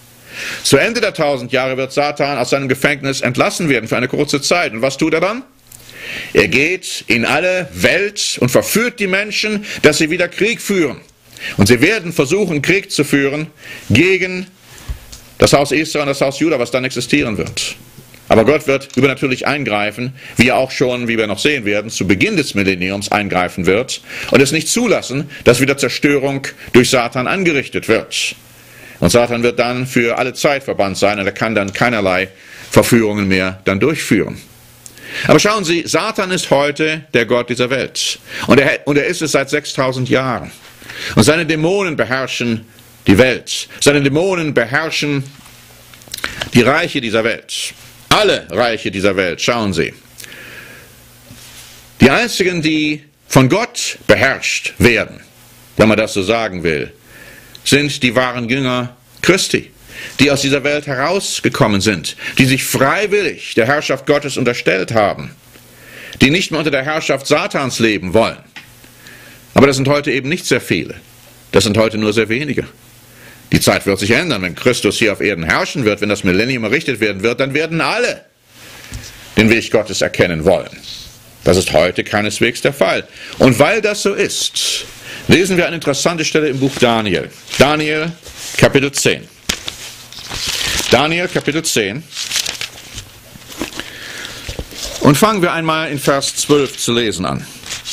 Zu Ende der tausend Jahre wird Satan aus seinem Gefängnis entlassen werden für eine kurze Zeit. Und was tut er dann? Er geht in alle Welt und verführt die Menschen, dass sie wieder Krieg führen. Und sie werden versuchen, Krieg zu führen gegen das Haus Israel und das Haus Juda, was dann existieren wird. Aber Gott wird übernatürlich eingreifen, wie er auch schon, wie wir noch sehen werden, zu Beginn des Millenniums eingreifen wird und es nicht zulassen, dass wieder Zerstörung durch Satan angerichtet wird. Und Satan wird dann für alle Zeit verbannt sein und er kann dann keinerlei Verführungen mehr dann durchführen. Aber schauen Sie, Satan ist heute der Gott dieser Welt. Und er, und er ist es seit sechstausend Jahren. Und seine Dämonen beherrschen die Welt. Seine Dämonen beherrschen die Reiche dieser Welt. Alle Reiche dieser Welt, schauen Sie. Die einzigen, die von Gott beherrscht werden, wenn man das so sagen will, sind die wahren Jünger Christi, die aus dieser Welt herausgekommen sind, die sich freiwillig der Herrschaft Gottes unterstellt haben, die nicht mehr unter der Herrschaft Satans leben wollen. Aber das sind heute eben nicht sehr viele. Das sind heute nur sehr wenige. Die Zeit wird sich ändern. Wenn Christus hier auf Erden herrschen wird, wenn das Millennium errichtet werden wird, dann werden alle den Weg Gottes erkennen wollen. Das ist heute keineswegs der Fall. Und weil das so ist, lesen wir eine interessante Stelle im Buch Daniel. Daniel, Kapitel zehn. Daniel, Kapitel zehn. Und fangen wir einmal in Vers zwölf zu lesen an.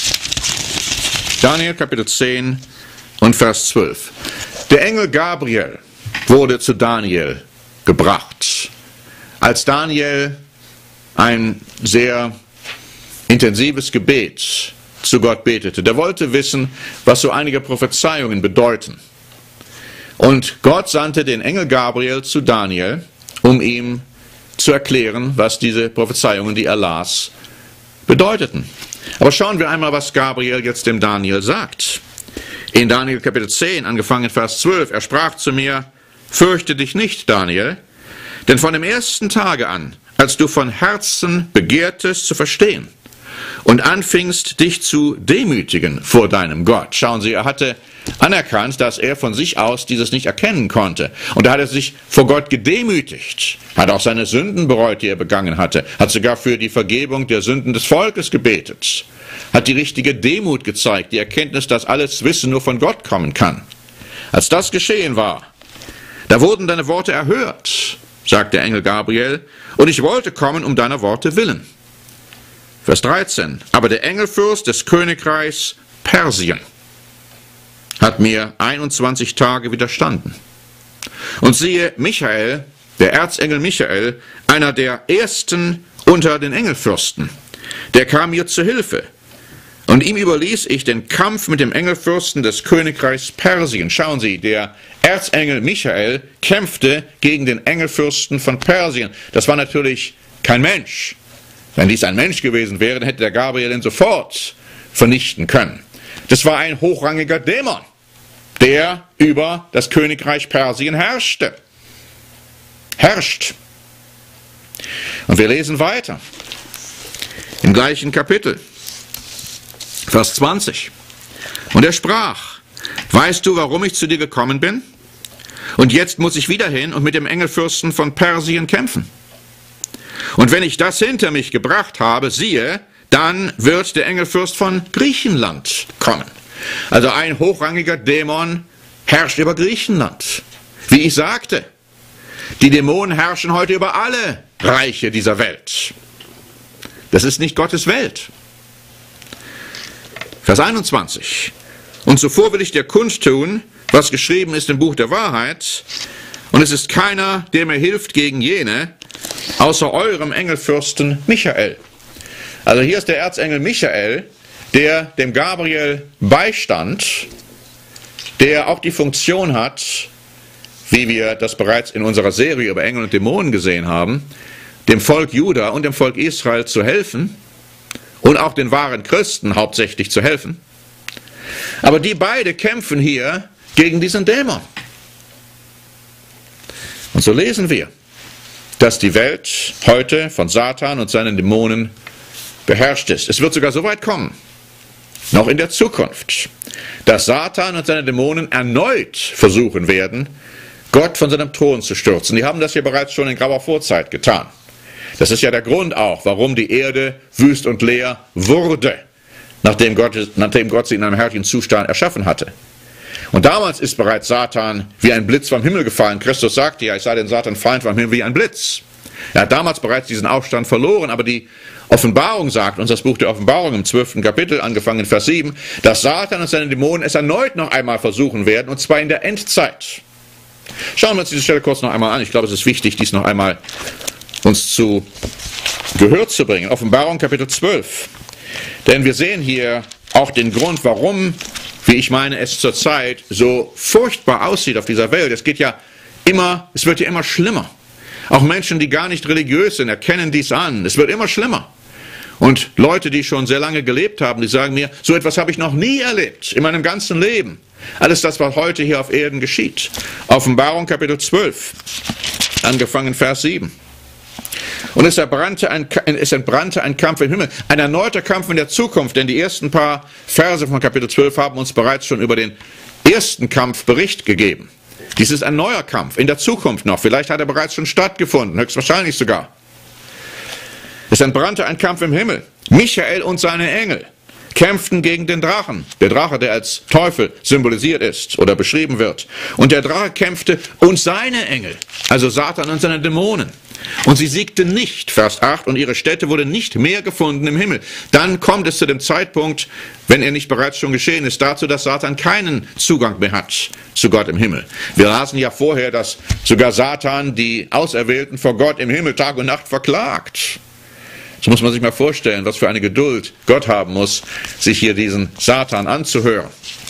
Daniel, Kapitel zehn und Vers zwölf. Der Engel Gabriel wurde zu Daniel gebracht, als Daniel ein sehr intensives Gebet zu Gott betete. Der wollte wissen, was so einige Prophezeiungen bedeuten. Und Gott sandte den Engel Gabriel zu Daniel, um ihm zu erklären, was diese Prophezeiungen, die er las, bedeuteten. Aber schauen wir einmal, was Gabriel jetzt dem Daniel sagt. In Daniel Kapitel zehn, angefangen in Vers zwölf, er sprach zu mir, fürchte dich nicht, Daniel, denn von dem ersten Tage an, als du von Herzen begehrtest zu verstehen und anfingst, dich zu demütigen vor deinem Gott. Schauen Sie, er hatte anerkannt, dass er von sich aus dieses nicht erkennen konnte. Und da hat er sich vor Gott gedemütigt, hat auch seine Sünden bereut, die er begangen hatte, hat sogar für die Vergebung der Sünden des Volkes gebetet, hat die richtige Demut gezeigt, die Erkenntnis, dass alles Wissen nur von Gott kommen kann. Als das geschehen war, da wurden deine Worte erhört, sagt der Engel Gabriel, und ich wollte kommen um deiner Worte willen. Vers dreizehn. Aber der Engelfürst des Königreichs Persien hat mir einundzwanzig Tage widerstanden. Und siehe, Michael, der Erzengel Michael, einer der ersten unter den Engelfürsten, der kam mir zu Hilfe. Und ihm überließ ich den Kampf mit dem Engelfürsten des Königreichs Persien. Schauen Sie, der Erzengel Michael kämpfte gegen den Engelfürsten von Persien. Das war natürlich kein Mensch. Wenn dies ein Mensch gewesen wäre, dann hätte der Gabriel ihn sofort vernichten können. Das war ein hochrangiger Dämon, der über das Königreich Persien herrschte. Herrscht. Und wir lesen weiter. Im gleichen Kapitel. Vers zwanzig. Und er sprach, weißt du, warum ich zu dir gekommen bin? Und jetzt muss ich wieder hin und mit dem Engelfürsten von Persien kämpfen. Und wenn ich das hinter mich gebracht habe, siehe, dann wird der Engelfürst von Griechenland kommen. Also ein hochrangiger Dämon herrscht über Griechenland. Wie ich sagte, die Dämonen herrschen heute über alle Reiche dieser Welt. Das ist nicht Gottes Welt. Vers einundzwanzig. Und zuvor will ich dir kundtun, was geschrieben ist im Buch der Wahrheit, und es ist keiner, der mir hilft gegen jene, außer eurem Engelfürsten Michael. Also hier ist der Erzengel Michael, der dem Gabriel beistand, der auch die Funktion hat, wie wir das bereits in unserer Serie über Engel und Dämonen gesehen haben, dem Volk Juda und dem Volk Israel zu helfen und auch den wahren Christen hauptsächlich zu helfen. Aber die beide kämpfen hier gegen diesen Dämon. Und so lesen wir, dass die Welt heute von Satan und seinen Dämonen beherrscht ist. Es wird sogar so weit kommen, noch in der Zukunft, dass Satan und seine Dämonen erneut versuchen werden, Gott von seinem Thron zu stürzen. Die haben das hier bereits schon in grauer Vorzeit getan. Das ist ja der Grund auch, warum die Erde wüst und leer wurde, nachdem Gott, nachdem Gott sie in einem herrlichen Zustand erschaffen hatte. Und damals ist bereits Satan wie ein Blitz vom Himmel gefallen. Christus sagte ja, ich sei den Satan Feind vom Himmel wie ein Blitz. Er hat damals bereits diesen Aufstand verloren, aber die Offenbarung sagt uns, das Buch der Offenbarung im zwölften Kapitel, angefangen in Vers sieben, dass Satan und seine Dämonen es erneut noch einmal versuchen werden, und zwar in der Endzeit. Schauen wir uns diese Stelle kurz noch einmal an. Ich glaube, es ist wichtig, dies noch einmal uns zu Gehör zu bringen. Offenbarung Kapitel zwölf. Denn wir sehen hier auch den Grund, warum, wie ich meine, es zurzeit so furchtbar aussieht auf dieser Welt. Es geht ja immer, es wird ja immer schlimmer. Auch Menschen, die gar nicht religiös sind, erkennen dies an. Es wird immer schlimmer. Und Leute, die schon sehr lange gelebt haben, die sagen mir, so etwas habe ich noch nie erlebt in meinem ganzen Leben. Alles das, was heute hier auf Erden geschieht. Offenbarung Kapitel zwölf, angefangen Vers sieben. Und es entbrannte, ein, es entbrannte ein Kampf im Himmel, ein erneuter Kampf in der Zukunft, denn die ersten paar Verse von Kapitel zwölf haben uns bereits schon über den ersten Kampf Bericht gegeben. Dies ist ein neuer Kampf in der Zukunft noch, vielleicht hat er bereits schon stattgefunden, höchstwahrscheinlich sogar. Es entbrannte ein Kampf im Himmel, Michael und seine Engel kämpften gegen den Drachen, der Drache, der als Teufel symbolisiert ist oder beschrieben wird. Und der Drache kämpfte und seine Engel, also Satan und seine Dämonen. Und sie siegten nicht, Vers acht, und ihre Stätte wurde nicht mehr gefunden im Himmel. Dann kommt es zu dem Zeitpunkt, wenn er nicht bereits schon geschehen ist, dazu, dass Satan keinen Zugang mehr hat zu Gott im Himmel. Wir lasen ja vorher, dass sogar Satan die Auserwählten vor Gott im Himmel Tag und Nacht verklagt. So muss man sich mal vorstellen, was für eine Geduld Gott haben muss, sich hier diesen Satan anzuhören.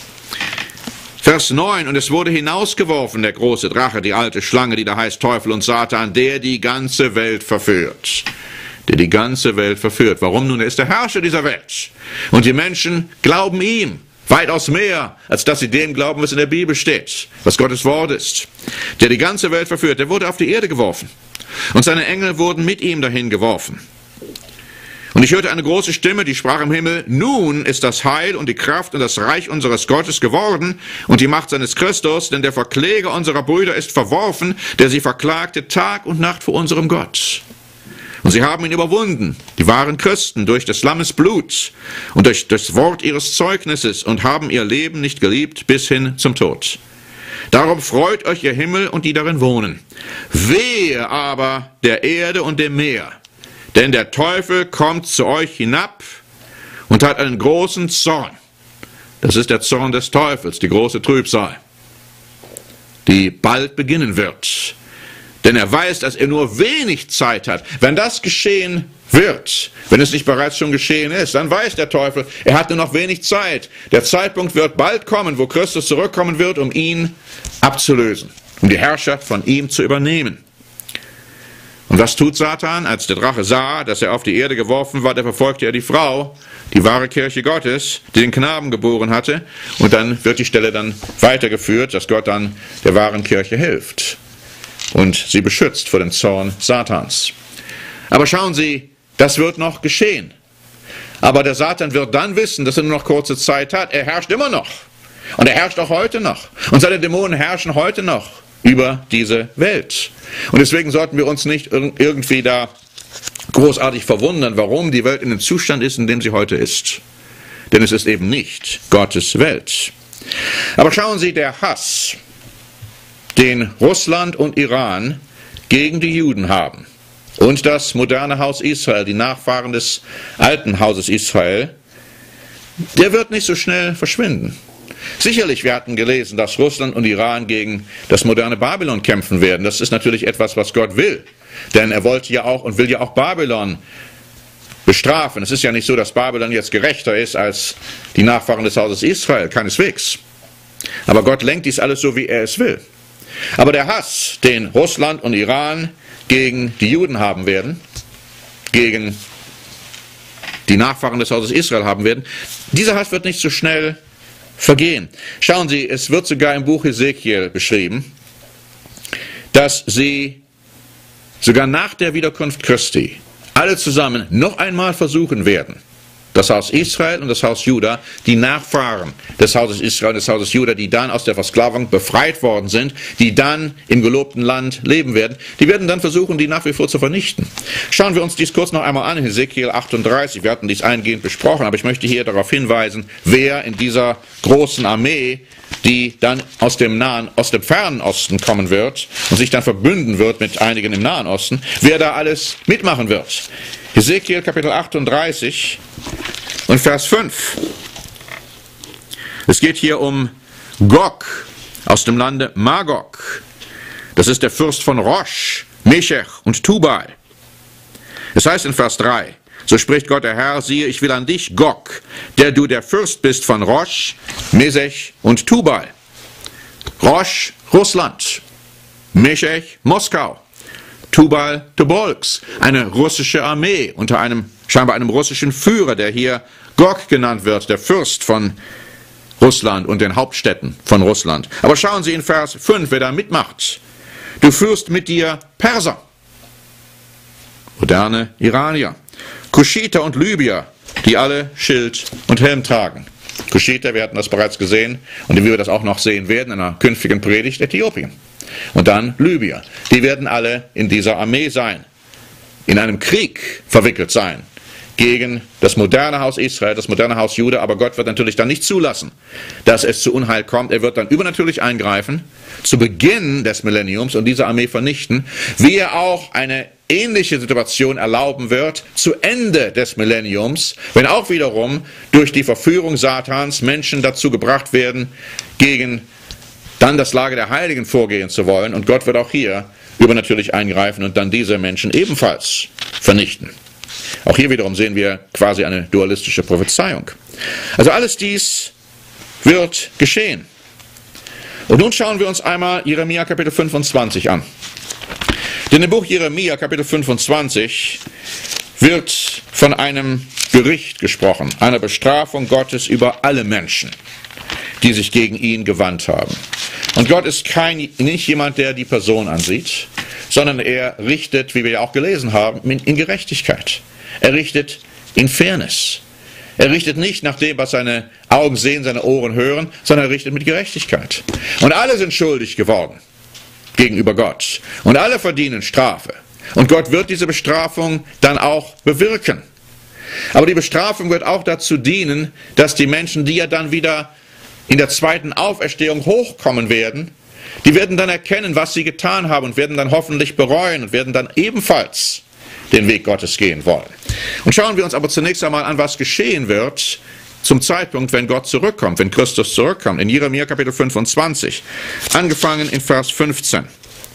Vers neun, und es wurde hinausgeworfen, der große Drache, die alte Schlange, die da heißt Teufel und Satan, der die ganze Welt verführt. Der die ganze Welt verführt. Warum nun? Er ist der Herrscher dieser Welt. Und die Menschen glauben ihm weitaus mehr, als dass sie dem glauben, was in der Bibel steht, was Gottes Wort ist. Der die ganze Welt verführt, der wurde auf die Erde geworfen. Und seine Engel wurden mit ihm dahin geworfen. Und ich hörte eine große Stimme, die sprach im Himmel, nun ist das Heil und die Kraft und das Reich unseres Gottes geworden und die Macht seines Christus, denn der Verkläger unserer Brüder ist verworfen, der sie verklagte Tag und Nacht vor unserem Gott. Und sie haben ihn überwunden, die wahren Christen, durch des Lammes Blut und durch das Wort ihres Zeugnisses und haben ihr Leben nicht geliebt bis hin zum Tod. Darum freut euch ihr Himmel und die darin wohnen. Wehe aber der Erde und dem Meer. Denn der Teufel kommt zu euch hinab und hat einen großen Zorn. Das ist der Zorn des Teufels, die große Trübsal, die bald beginnen wird. Denn er weiß, dass er nur wenig Zeit hat. Wenn das geschehen wird, wenn es nicht bereits schon geschehen ist, dann weiß der Teufel, er hat nur noch wenig Zeit. Der Zeitpunkt wird bald kommen, wo Christus zurückkommen wird, um ihn abzulösen, um die Herrschaft von ihm zu übernehmen. Und was tut Satan? Als der Drache sah, dass er auf die Erde geworfen war, da verfolgte er die Frau, die wahre Kirche Gottes, die den Knaben geboren hatte. Und dann wird die Stelle dann weitergeführt, dass Gott dann der wahren Kirche hilft und sie beschützt vor dem Zorn Satans. Aber schauen Sie, das wird noch geschehen. Aber der Satan wird dann wissen, dass er nur noch kurze Zeit hat. Er herrscht immer noch. Und er herrscht auch heute noch. Und seine Dämonen herrschen heute noch über diese Welt. Und deswegen sollten wir uns nicht irgendwie da großartig verwundern, warum die Welt in dem Zustand ist, in dem sie heute ist. Denn es ist eben nicht Gottes Welt. Aber schauen Sie, der Hass, den Russland und Iran gegen die Juden haben und das moderne Haus Israel, die Nachfahren des alten Hauses Israel, der wird nicht so schnell verschwinden. Sicherlich, wir hatten gelesen, dass Russland und Iran gegen das moderne Babylon kämpfen werden. Das ist natürlich etwas, was Gott will. Denn er wollte ja auch und will ja auch Babylon bestrafen. Es ist ja nicht so, dass Babylon jetzt gerechter ist als die Nachfahren des Hauses Israel. Keineswegs. Aber Gott lenkt dies alles so, wie er es will. Aber der Hass, den Russland und Iran gegen die Juden haben werden, gegen die Nachfahren des Hauses Israel haben werden, dieser Hass wird nicht so schnell vergehen. Schauen Sie, es wird sogar im Buch Hesekiel beschrieben, dass sie sogar nach der Wiederkunft Christi alle zusammen noch einmal versuchen werden, das Haus Israel und das Haus Juda, die Nachfahren des Hauses Israel und des Hauses Juda, die dann aus der Versklavung befreit worden sind, die dann im gelobten Land leben werden, die werden dann versuchen, die nach wie vor zu vernichten. Schauen wir uns dies kurz noch einmal an, Hesekiel achtunddreißig. Wir hatten dies eingehend besprochen, aber ich möchte hier darauf hinweisen, wer in dieser großen Armee, die dann aus dem Nahen, aus dem Fernen Osten kommen wird und sich dann verbünden wird mit einigen im Nahen Osten, wer da alles mitmachen wird. Hesekiel Kapitel achtunddreißig und Vers fünf. Es geht hier um Gog aus dem Lande Magog. Das ist der Fürst von Rosh, Meshech und Tubal. Es heißt in Vers drei, so spricht Gott der Herr, siehe, ich will an dich, Gog, der du der Fürst bist von Rosh, Meshech und Tubal. Rosh, Russland. Meshech, Moskau. Tubal, Tobolsk, eine russische Armee unter einem, scheinbar einem russischen Führer, der hier Gog genannt wird, der Fürst von Russland und den Hauptstädten von Russland. Aber schauen Sie in Vers fünf, wer da mitmacht. Du führst mit dir Perser, moderne Iranier, Kuschiter und Libyer, die alle Schild und Helm tragen. Kuschiter, wir hatten das bereits gesehen und wie wir das auch noch sehen werden in einer künftigen Predigt, Äthiopien. Und dann Libyer. Die werden alle in dieser Armee sein, in einem Krieg verwickelt sein gegen das moderne Haus Israel, das moderne Haus Juda, aber Gott wird natürlich dann nicht zulassen, dass es zu Unheil kommt. Er wird dann übernatürlich eingreifen, zu Beginn des Millenniums und diese Armee vernichten, wie er auch eine ähnliche Situation erlauben wird zu Ende des Millenniums, wenn auch wiederum durch die Verführung Satans Menschen dazu gebracht werden, gegen dann das Lager der Heiligen vorgehen zu wollen. Und Gott wird auch hier übernatürlich eingreifen und dann diese Menschen ebenfalls vernichten. Auch hier wiederum sehen wir quasi eine dualistische Prophezeiung. Also alles dies wird geschehen. Und nun schauen wir uns einmal Jeremia Kapitel fünfundzwanzig an. Denn im Buch Jeremia Kapitel fünfundzwanzig wird von einem Gericht gesprochen, einer Bestrafung Gottes über alle Menschen, die sich gegen ihn gewandt haben. Und Gott ist kein, nicht jemand, der die Person ansieht, sondern er richtet, wie wir ja auch gelesen haben, in Gerechtigkeit. Er richtet in Fairness. Er richtet nicht nach dem, was seine Augen sehen, seine Ohren hören, sondern er richtet mit Gerechtigkeit. Und alle sind schuldig geworden gegenüber Gott. Und alle verdienen Strafe. Und Gott wird diese Bestrafung dann auch bewirken. Aber die Bestrafung wird auch dazu dienen, dass die Menschen, die ja dann wieder in der zweiten Auferstehung hochkommen werden, die werden dann erkennen, was sie getan haben und werden dann hoffentlich bereuen und werden dann ebenfalls den Weg Gottes gehen wollen. Und schauen wir uns aber zunächst einmal an, was geschehen wird zum Zeitpunkt, wenn Gott zurückkommt, wenn Christus zurückkommt. In Jeremia Kapitel fünfundzwanzig, angefangen in Vers fünfzehn.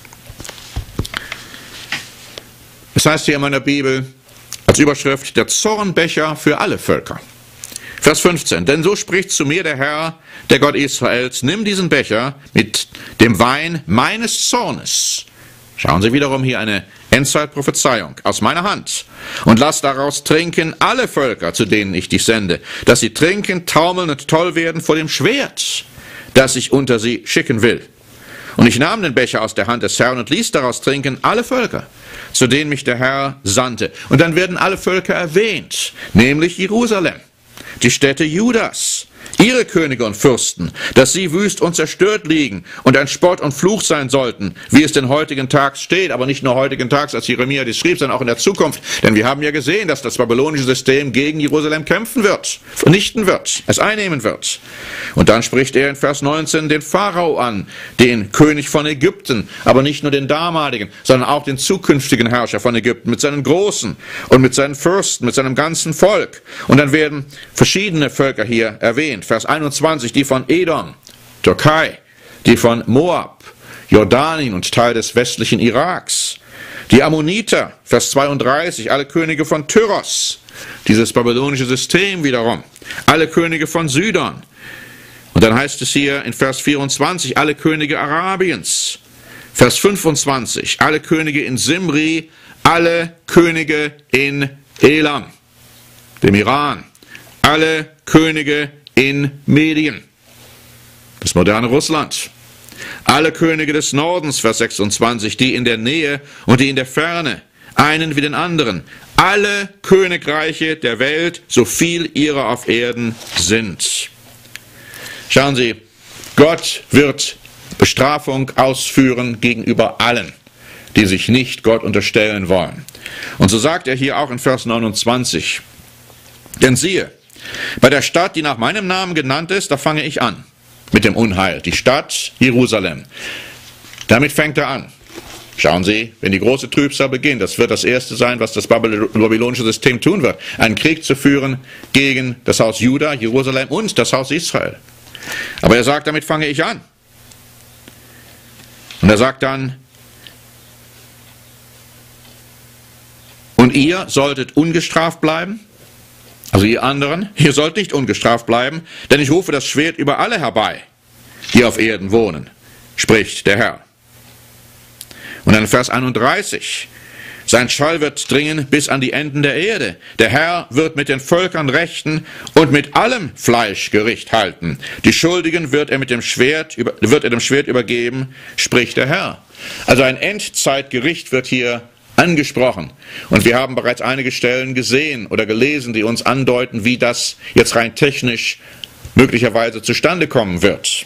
Es heißt hier in meiner Bibel als Überschrift, der Zornbecher für alle Völker. Vers fünfzehn, denn so spricht zu mir der Herr, der Gott Israels, nimm diesen Becher mit dem Wein meines Zornes. Schauen Sie wiederum hier eine Endzeitprophezeiung aus meiner Hand und lass daraus trinken alle Völker, zu denen ich dich sende, dass sie trinken, taumeln und toll werden vor dem Schwert, das ich unter sie schicken will. Und ich nahm den Becher aus der Hand des Herrn und ließ daraus trinken alle Völker, zu denen mich der Herr sandte. Und dann werden alle Völker erwähnt, nämlich Jerusalem, die Städte Judas, ihre Könige und Fürsten, dass sie wüst und zerstört liegen und ein Spott und Fluch sein sollten, wie es den heutigen Tags steht, aber nicht nur heutigen Tags, als Jeremia dies schrieb, sondern auch in der Zukunft. Denn wir haben ja gesehen, dass das babylonische System gegen Jerusalem kämpfen wird, vernichten wird, es einnehmen wird. Und dann spricht er in Vers neunzehn den Pharao an, den König von Ägypten, aber nicht nur den damaligen, sondern auch den zukünftigen Herrscher von Ägypten mit seinen Großen und mit seinen Fürsten, mit seinem ganzen Volk. Und dann werden verschiedene Völker hier erwähnt. Vers einundzwanzig, die von Edom, Türkei, die von Moab, Jordanien und Teil des westlichen Iraks, die Ammoniter, Vers zweiunddreißig, alle Könige von Tyros, dieses babylonische System wiederum, alle Könige von Sidon. Und dann heißt es hier in Vers vierundzwanzig, alle Könige Arabiens, Vers fünfundzwanzig, alle Könige in Simri, alle Könige in Elam, dem Iran, alle Könige in Medien, das moderne Russland, alle Könige des Nordens, Vers sechsundzwanzig, die in der Nähe und die in der Ferne, einen wie den anderen, alle Königreiche der Welt, so viel ihrer auf Erden sind. Schauen Sie, Gott wird Bestrafung ausführen gegenüber allen, die sich nicht Gott unterstellen wollen. Und so sagt er hier auch in Vers neunundzwanzig, denn siehe, bei der Stadt, die nach meinem Namen genannt ist, da fange ich an mit dem Unheil, die Stadt Jerusalem. Damit fängt er an. Schauen Sie, wenn die große Trübsal beginnt, das wird das Erste sein, was das babylonische System tun wird, einen Krieg zu führen gegen das Haus Juda, Jerusalem und das Haus Israel. Aber er sagt, damit fange ich an. Und er sagt dann, und ihr solltet ungestraft bleiben, also ihr anderen, ihr sollt nicht ungestraft bleiben, denn ich rufe das Schwert über alle herbei, die auf Erden wohnen, spricht der Herr. Und dann Vers einunddreißig, sein Schall wird dringen bis an die Enden der Erde. Der Herr wird mit den Völkern rechten und mit allem Fleisch Gericht halten. Die Schuldigen wird er mit dem Schwert, wird er dem Schwert übergeben, spricht der Herr. Also ein Endzeitgericht wird hier angesprochen. Und wir haben bereits einige Stellen gesehen oder gelesen, die uns andeuten, wie das jetzt rein technisch möglicherweise zustande kommen wird.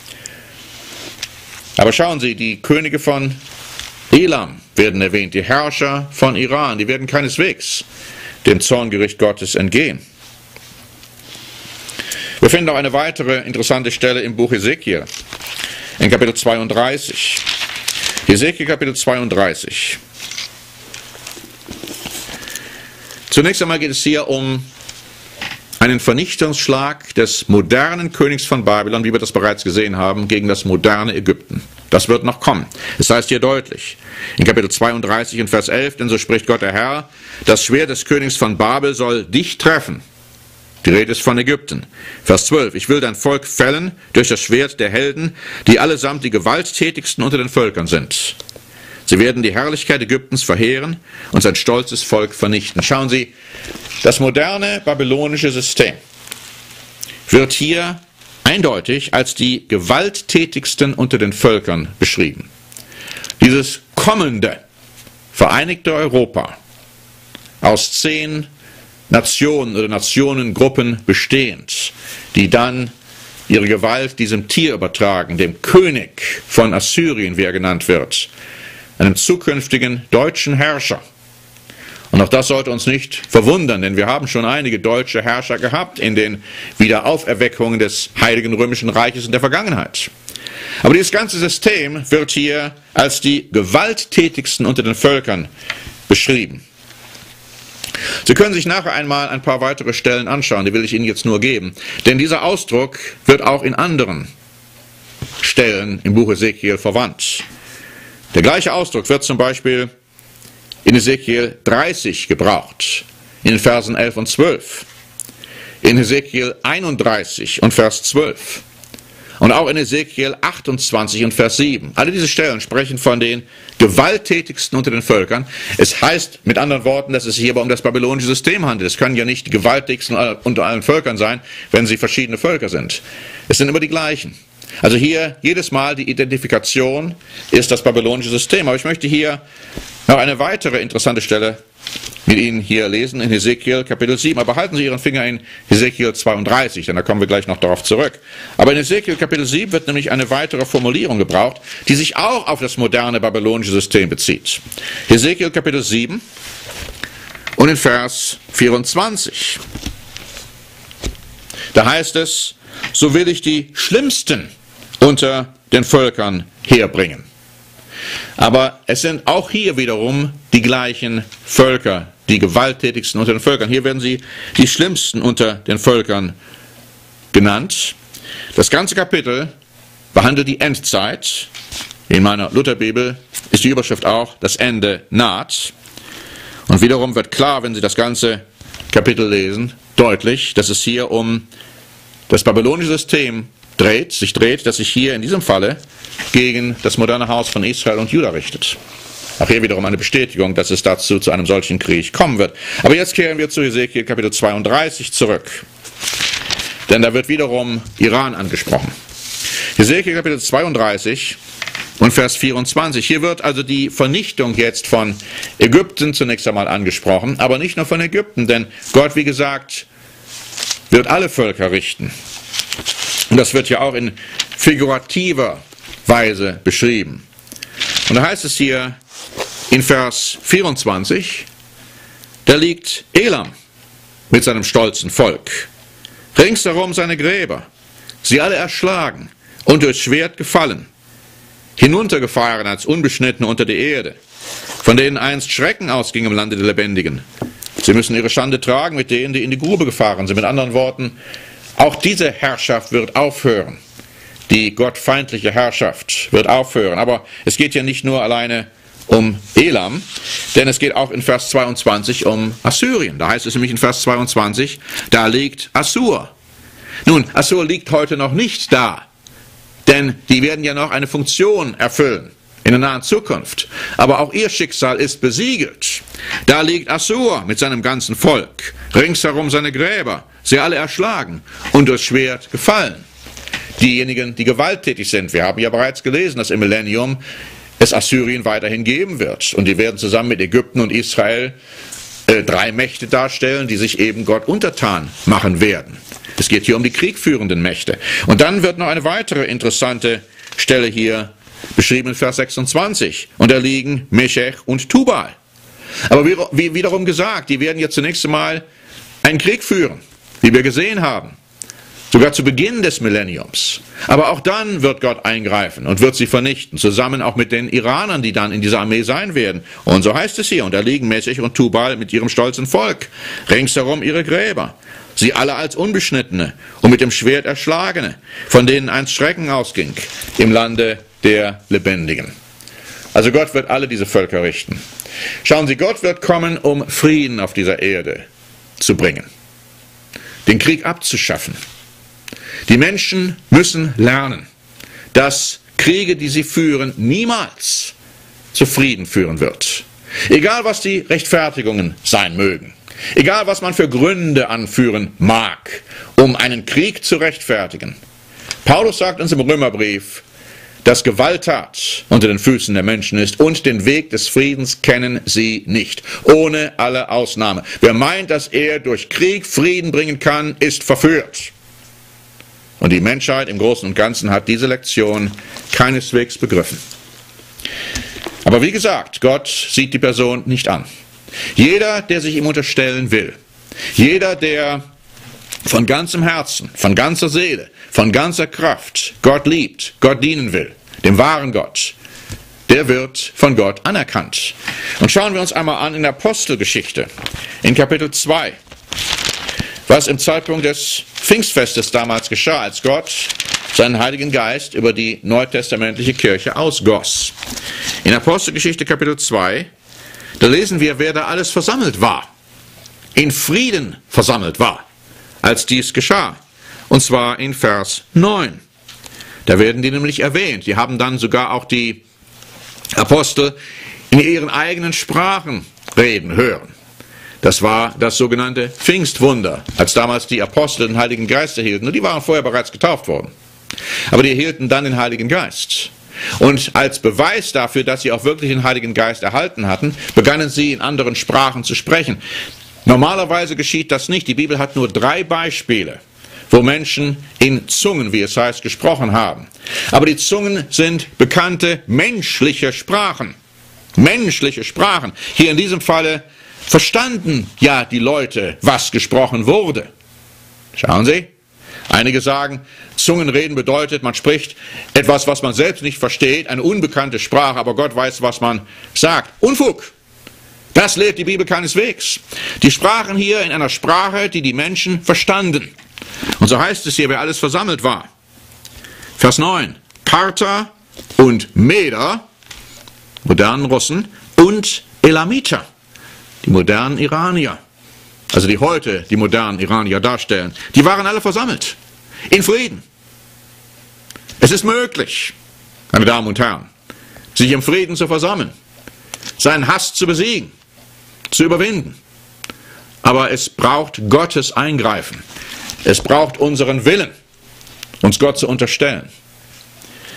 Aber schauen Sie, die Könige von Elam werden erwähnt, die Herrscher von Iran, die werden keineswegs dem Zorngericht Gottes entgehen. Wir finden auch eine weitere interessante Stelle im Buch Hesekiel, in Kapitel zweiunddreißig. Hesekiel Kapitel zweiunddreißig. Zunächst einmal geht es hier um einen Vernichtungsschlag des modernen Königs von Babylon, wie wir das bereits gesehen haben, gegen das moderne Ägypten. Das wird noch kommen. Es heißt hier deutlich, in Kapitel zweiunddreißig in Vers elf, denn so spricht Gott der Herr, das Schwert des Königs von Babel soll dich treffen. Die Rede ist von Ägypten. Vers zwölf, ich will dein Volk fällen durch das Schwert der Helden, die allesamt die gewalttätigsten unter den Völkern sind. Sie werden die Herrlichkeit Ägyptens verheeren und sein stolzes Volk vernichten. Schauen Sie, das moderne babylonische System wird hier eindeutig als die gewalttätigsten unter den Völkern beschrieben. Dieses kommende vereinigte Europa aus zehn Nationen oder Nationengruppen bestehend, die dann ihre Gewalt diesem Tier übertragen, dem König von Assyrien, wie er genannt wird, einem zukünftigen deutschen Herrscher. Und auch das sollte uns nicht verwundern, denn wir haben schon einige deutsche Herrscher gehabt in den Wiederauferweckungen des Heiligen Römischen Reiches in der Vergangenheit. Aber dieses ganze System wird hier als die gewalttätigsten unter den Völkern beschrieben. Sie können sich nachher einmal ein paar weitere Stellen anschauen, die will ich Ihnen jetzt nur geben. Denn dieser Ausdruck wird auch in anderen Stellen im Buch Hesekiel verwandt. Der gleiche Ausdruck wird zum Beispiel in Hesekiel dreißig gebraucht, in den Versen elf und zwölf, in Hesekiel einunddreißig und Vers zwölf und auch in Hesekiel achtundzwanzig und Vers sieben. Alle diese Stellen sprechen von den gewalttätigsten unter den Völkern. Es heißt mit anderen Worten, dass es sich hierbei um das babylonische System handelt. Es können ja nicht die gewaltigsten unter allen Völkern sein, wenn sie verschiedene Völker sind. Es sind immer die gleichen. Also hier jedes Mal die Identifikation ist das babylonische System. Aber ich möchte hier noch eine weitere interessante Stelle mit Ihnen hier lesen in Hesekiel Kapitel sieben. Aber halten Sie Ihren Finger in Hesekiel zweiunddreißig, denn da kommen wir gleich noch darauf zurück. Aber in Hesekiel Kapitel sieben wird nämlich eine weitere Formulierung gebraucht, die sich auch auf das moderne babylonische System bezieht. Hesekiel Kapitel sieben und in Vers vierundzwanzig. Da heißt es, so will ich die Schlimmsten unter den Völkern herbringen. Aber es sind auch hier wiederum die gleichen Völker, die gewalttätigsten unter den Völkern. Hier werden sie die Schlimmsten unter den Völkern genannt. Das ganze Kapitel behandelt die Endzeit. In meiner Lutherbibel ist die Überschrift auch, das Ende naht. Und wiederum wird klar, wenn Sie das ganze Kapitel lesen, deutlich, dass es hier um das babylonische System dreht, sich dreht, das sich hier in diesem Falle gegen das moderne Haus von Israel und Juda richtet. Auch hier wiederum eine Bestätigung, dass es dazu zu einem solchen Krieg kommen wird. Aber jetzt kehren wir zu Hesekiel Kapitel zweiunddreißig zurück. Denn da wird wiederum Iran angesprochen. Hesekiel Kapitel zweiunddreißig und Vers vierundzwanzig. Hier wird also die Vernichtung jetzt von Ägypten zunächst einmal angesprochen, aber nicht nur von Ägypten, denn Gott, wie gesagt, wird alle Völker richten. Und das wird ja auch in figurativer Weise beschrieben. Und da heißt es hier in Vers vierundzwanzig, da liegt Elam mit seinem stolzen Volk, ringsherum seine Gräber, sie alle erschlagen und durchs Schwert gefallen, hinuntergefahren als Unbeschnittene unter die Erde, von denen einst Schrecken ausging im Lande der Lebendigen. Sie müssen ihre Schande tragen mit denen, die in die Grube gefahren sind. Mit anderen Worten, auch diese Herrschaft wird aufhören. Die gottfeindliche Herrschaft wird aufhören. Aber es geht ja nicht nur alleine um Elam, denn es geht auch in Vers zweiundzwanzig um Assyrien. Da heißt es nämlich in Vers zweiundzwanzig, da liegt Assur. Nun, Assur liegt heute noch nicht da, denn die werden ja noch eine Funktion erfüllen in der nahen Zukunft. Aber auch ihr Schicksal ist besiegelt. Da liegt Assur mit seinem ganzen Volk, ringsherum seine Gräber, sie alle erschlagen und durchs Schwert gefallen. Diejenigen, die gewalttätig sind, wir haben ja bereits gelesen, dass im Millennium es Assyrien weiterhin geben wird. Und die werden zusammen mit Ägypten und Israel äh, drei Mächte darstellen, die sich eben Gott untertan machen werden. Es geht hier um die kriegführenden Mächte. Und dann wird noch eine weitere interessante Stelle hier beschrieben in Vers sechsundzwanzig. Und da liegen Meshech und Tubal. Aber wie, wie wiederum gesagt, die werden jetzt zunächst einmal einen Krieg führen, wie wir gesehen haben. Sogar zu Beginn des Millenniums. Aber auch dann wird Gott eingreifen und wird sie vernichten, zusammen auch mit den Iranern, die dann in dieser Armee sein werden. Und so heißt es hier, und da liegen Meshech und Tubal mit ihrem stolzen Volk, ringsherum ihre Gräber, sie alle als Unbeschnittene und mit dem Schwert Erschlagene, von denen einst Schrecken ausging im Lande der Lebendigen. Also Gott wird alle diese Völker richten. Schauen Sie, Gott wird kommen, um Frieden auf dieser Erde zu bringen, den Krieg abzuschaffen. Die Menschen müssen lernen, dass Kriege, die sie führen, niemals zu Frieden führen wird. Egal, was die Rechtfertigungen sein mögen. Egal, was man für Gründe anführen mag, um einen Krieg zu rechtfertigen. Paulus sagt uns im Römerbrief, dass Gewalttat unter den Füßen der Menschen ist und den Weg des Friedens kennen sie nicht. Ohne alle Ausnahme. Wer meint, dass er durch Krieg Frieden bringen kann, ist verführt. Und die Menschheit im Großen und Ganzen hat diese Lektion keineswegs begriffen. Aber wie gesagt, Gott sieht die Person nicht an. Jeder, der sich ihm unterstellen will, jeder, der von ganzem Herzen, von ganzer Seele, von ganzer Kraft Gott liebt, Gott dienen will, dem wahren Gott, der wird von Gott anerkannt. Und schauen wir uns einmal an in der Apostelgeschichte, in Kapitel zwei. Was im Zeitpunkt des Pfingstfestes damals geschah, als Gott seinen Heiligen Geist über die neutestamentliche Kirche ausgoss. In Apostelgeschichte Kapitel zwei, da lesen wir, wer da alles versammelt war, in Frieden versammelt war, als dies geschah. Und zwar in Vers neun. Da werden die nämlich erwähnt. Die haben dann sogar auch die Apostel in ihren eigenen Sprachen reden hören. Das war das sogenannte Pfingstwunder, als damals die Apostel den Heiligen Geist erhielten. Und die waren vorher bereits getauft worden. Aber die erhielten dann den Heiligen Geist. Und als Beweis dafür, dass sie auch wirklich den Heiligen Geist erhalten hatten, begannen sie in anderen Sprachen zu sprechen. Normalerweise geschieht das nicht. Die Bibel hat nur drei Beispiele, wo Menschen in Zungen, wie es heißt, gesprochen haben. Aber die Zungen sind bekannte menschliche Sprachen. Menschliche Sprachen. Hier in diesem Falle verstanden ja die Leute, was gesprochen wurde. Schauen Sie, einige sagen, Zungenreden bedeutet, man spricht etwas, was man selbst nicht versteht, eine unbekannte Sprache, aber Gott weiß, was man sagt. Unfug! Das lehrt die Bibel keineswegs. Die sprachen hier in einer Sprache, die die Menschen verstanden. Und so heißt es hier, wer alles versammelt war. Vers neun. Parther und Meder, modernen Russen, und Elamiter, die modernen Iranier, also die heute die modernen Iranier darstellen, die waren alle versammelt, in Frieden. Es ist möglich, meine Damen und Herren, sich im Frieden zu versammeln, seinen Hass zu besiegen, zu überwinden. Aber es braucht Gottes Eingreifen. Es braucht unseren Willen, uns Gott zu unterstellen.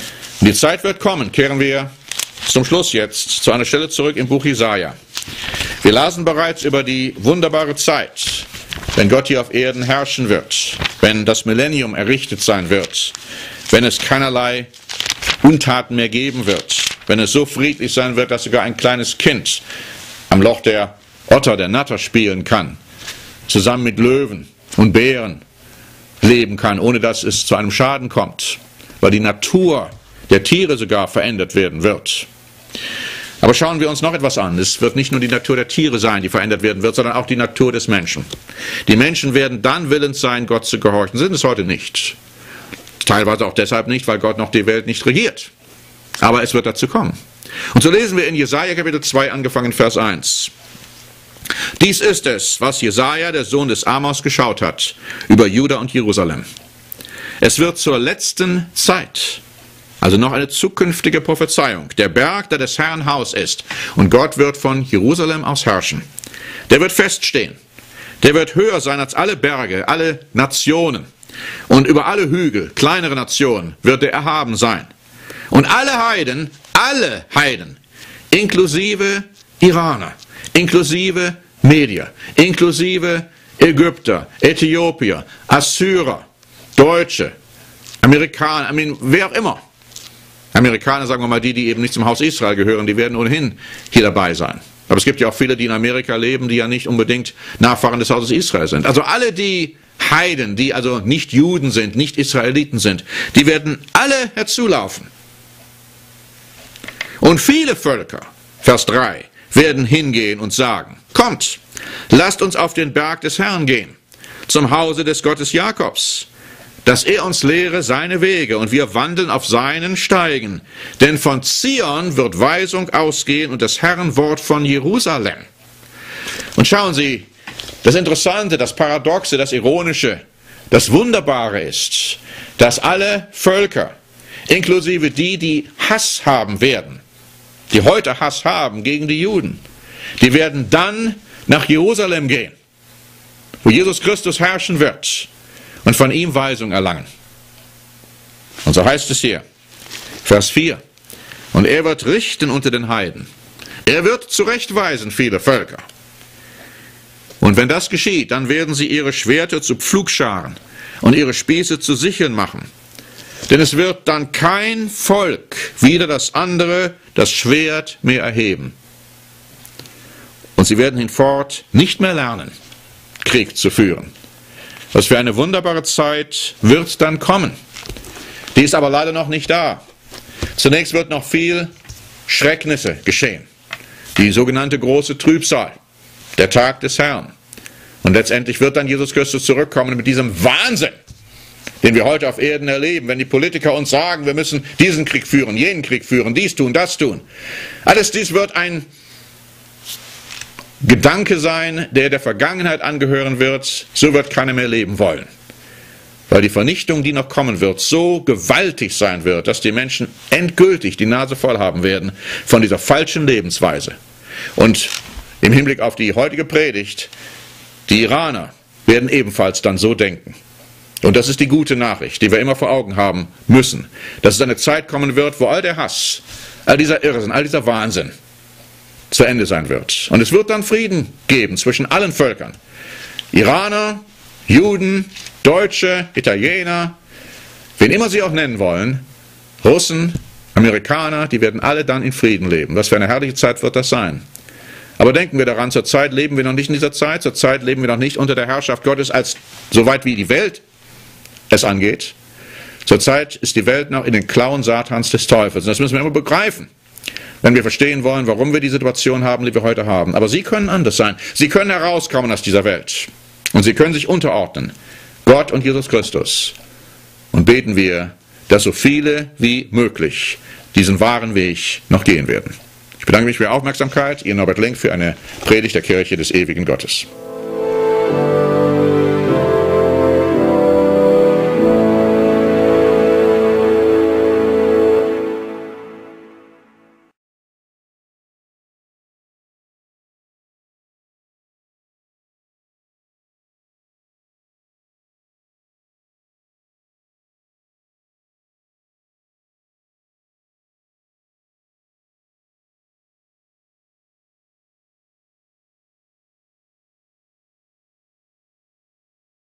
Und die Zeit wird kommen, kehren wir zum Schluss jetzt zu einer Stelle zurück im Buch Jesaja. Wir lasen bereits über die wunderbare Zeit, wenn Gott hier auf Erden herrschen wird, wenn das Millennium errichtet sein wird, wenn es keinerlei Untaten mehr geben wird, wenn es so friedlich sein wird, dass sogar ein kleines Kind am Loch der Otter, der Natter spielen kann, zusammen mit Löwen und Bären leben kann, ohne dass es zu einem Schaden kommt, weil die Natur der Tiere sogar verändert werden wird. Aber schauen wir uns noch etwas an. Es wird nicht nur die Natur der Tiere sein, die verändert werden wird, sondern auch die Natur des Menschen. Die Menschen werden dann willens sein, Gott zu gehorchen, sind es heute nicht. Teilweise auch deshalb nicht, weil Gott noch die Welt nicht regiert. Aber es wird dazu kommen. Und so lesen wir in Jesaja Kapitel zwei, angefangen Vers eins. Dies ist es, was Jesaja, der Sohn des Amos, geschaut hat über Juda und Jerusalem. Es wird zur letzten Zeit, also noch eine zukünftige Prophezeiung, der Berg, der des Herrn Haus ist, und Gott wird von Jerusalem aus herrschen. Der wird feststehen. Der wird höher sein als alle Berge, alle Nationen. Und über alle Hügel, kleinere Nationen, wird er erhaben sein. Und alle Heiden, alle Heiden, inklusive Iraner, inklusive Medier, inklusive Ägypter, Äthiopier, Assyrer, Deutsche, Amerikaner, I mean, wer auch immer. Amerikaner, sagen wir mal, die, die eben nicht zum Haus Israel gehören, die werden ohnehin hier dabei sein. Aber es gibt ja auch viele, die in Amerika leben, die ja nicht unbedingt Nachfahren des Hauses Israel sind. Also alle die Heiden, die also nicht Juden sind, nicht Israeliten sind, die werden alle herzulaufen. Und viele Völker, Vers drei, werden hingehen und sagen, kommt, lasst uns auf den Berg des Herrn gehen, zum Hause des Gottes Jakobs, dass er uns lehre seine Wege und wir wandeln auf seinen Steigen. Denn von Zion wird Weisung ausgehen und das Herrn Wort von Jerusalem. Und schauen Sie, das Interessante, das Paradoxe, das Ironische, das Wunderbare ist, dass alle Völker, inklusive die, die Hass haben werden, die heute Hass haben gegen die Juden, die werden dann nach Jerusalem gehen, wo Jesus Christus herrschen wird und von ihm Weisung erlangen. Und so heißt es hier, Vers vier, und er wird richten unter den Heiden. Er wird zurechtweisen viele Völker. Und wenn das geschieht, dann werden sie ihre Schwerter zu Pflugscharen und ihre Spieße zu Sicheln machen. Denn es wird dann kein Volk wider das andere das Schwert mehr erheben. Und sie werden hinfort nicht mehr lernen, Krieg zu führen. Was für eine wunderbare Zeit wird dann kommen. Die ist aber leider noch nicht da. Zunächst wird noch viel Schrecknisse geschehen. Die sogenannte große Trübsal, der Tag des Herrn. Und letztendlich wird dann Jesus Christus zurückkommen mit diesem Wahnsinn, den wir heute auf Erden erleben, wenn die Politiker uns sagen, wir müssen diesen Krieg führen, jenen Krieg führen, dies tun, das tun. Alles dies wird ein Gedanke sein, der der Vergangenheit angehören wird, so wird keiner mehr leben wollen. Weil die Vernichtung, die noch kommen wird, so gewaltig sein wird, dass die Menschen endgültig die Nase voll haben werden von dieser falschen Lebensweise. Und im Hinblick auf die heutige Predigt, die Iraner werden ebenfalls dann so denken. Und das ist die gute Nachricht, die wir immer vor Augen haben müssen, dass es eine Zeit kommen wird, wo all der Hass, all dieser Irrsinn, all dieser Wahnsinn zu Ende sein wird. Und es wird dann Frieden geben zwischen allen Völkern. Iraner, Juden, Deutsche, Italiener, wen immer sie auch nennen wollen, Russen, Amerikaner, die werden alle dann in Frieden leben. Was für eine herrliche Zeit wird das sein. Aber denken wir daran, zurzeit leben wir noch nicht in dieser Zeit, zurzeit leben wir noch nicht unter der Herrschaft Gottes, als soweit wie die Welt es angeht. Zurzeit ist die Welt noch in den Klauen Satans des Teufels. Und das müssen wir immer begreifen, wenn wir verstehen wollen, warum wir die Situation haben, die wir heute haben. Aber sie können anders sein. Sie können herauskommen aus dieser Welt. Und sie können sich unterordnen. Gott und Jesus Christus. Und beten wir, dass so viele wie möglich diesen wahren Weg noch gehen werden. Ich bedanke mich für Ihre Aufmerksamkeit. Ihr Norbert Link für eine Predigt der Kirche des ewigen Gottes.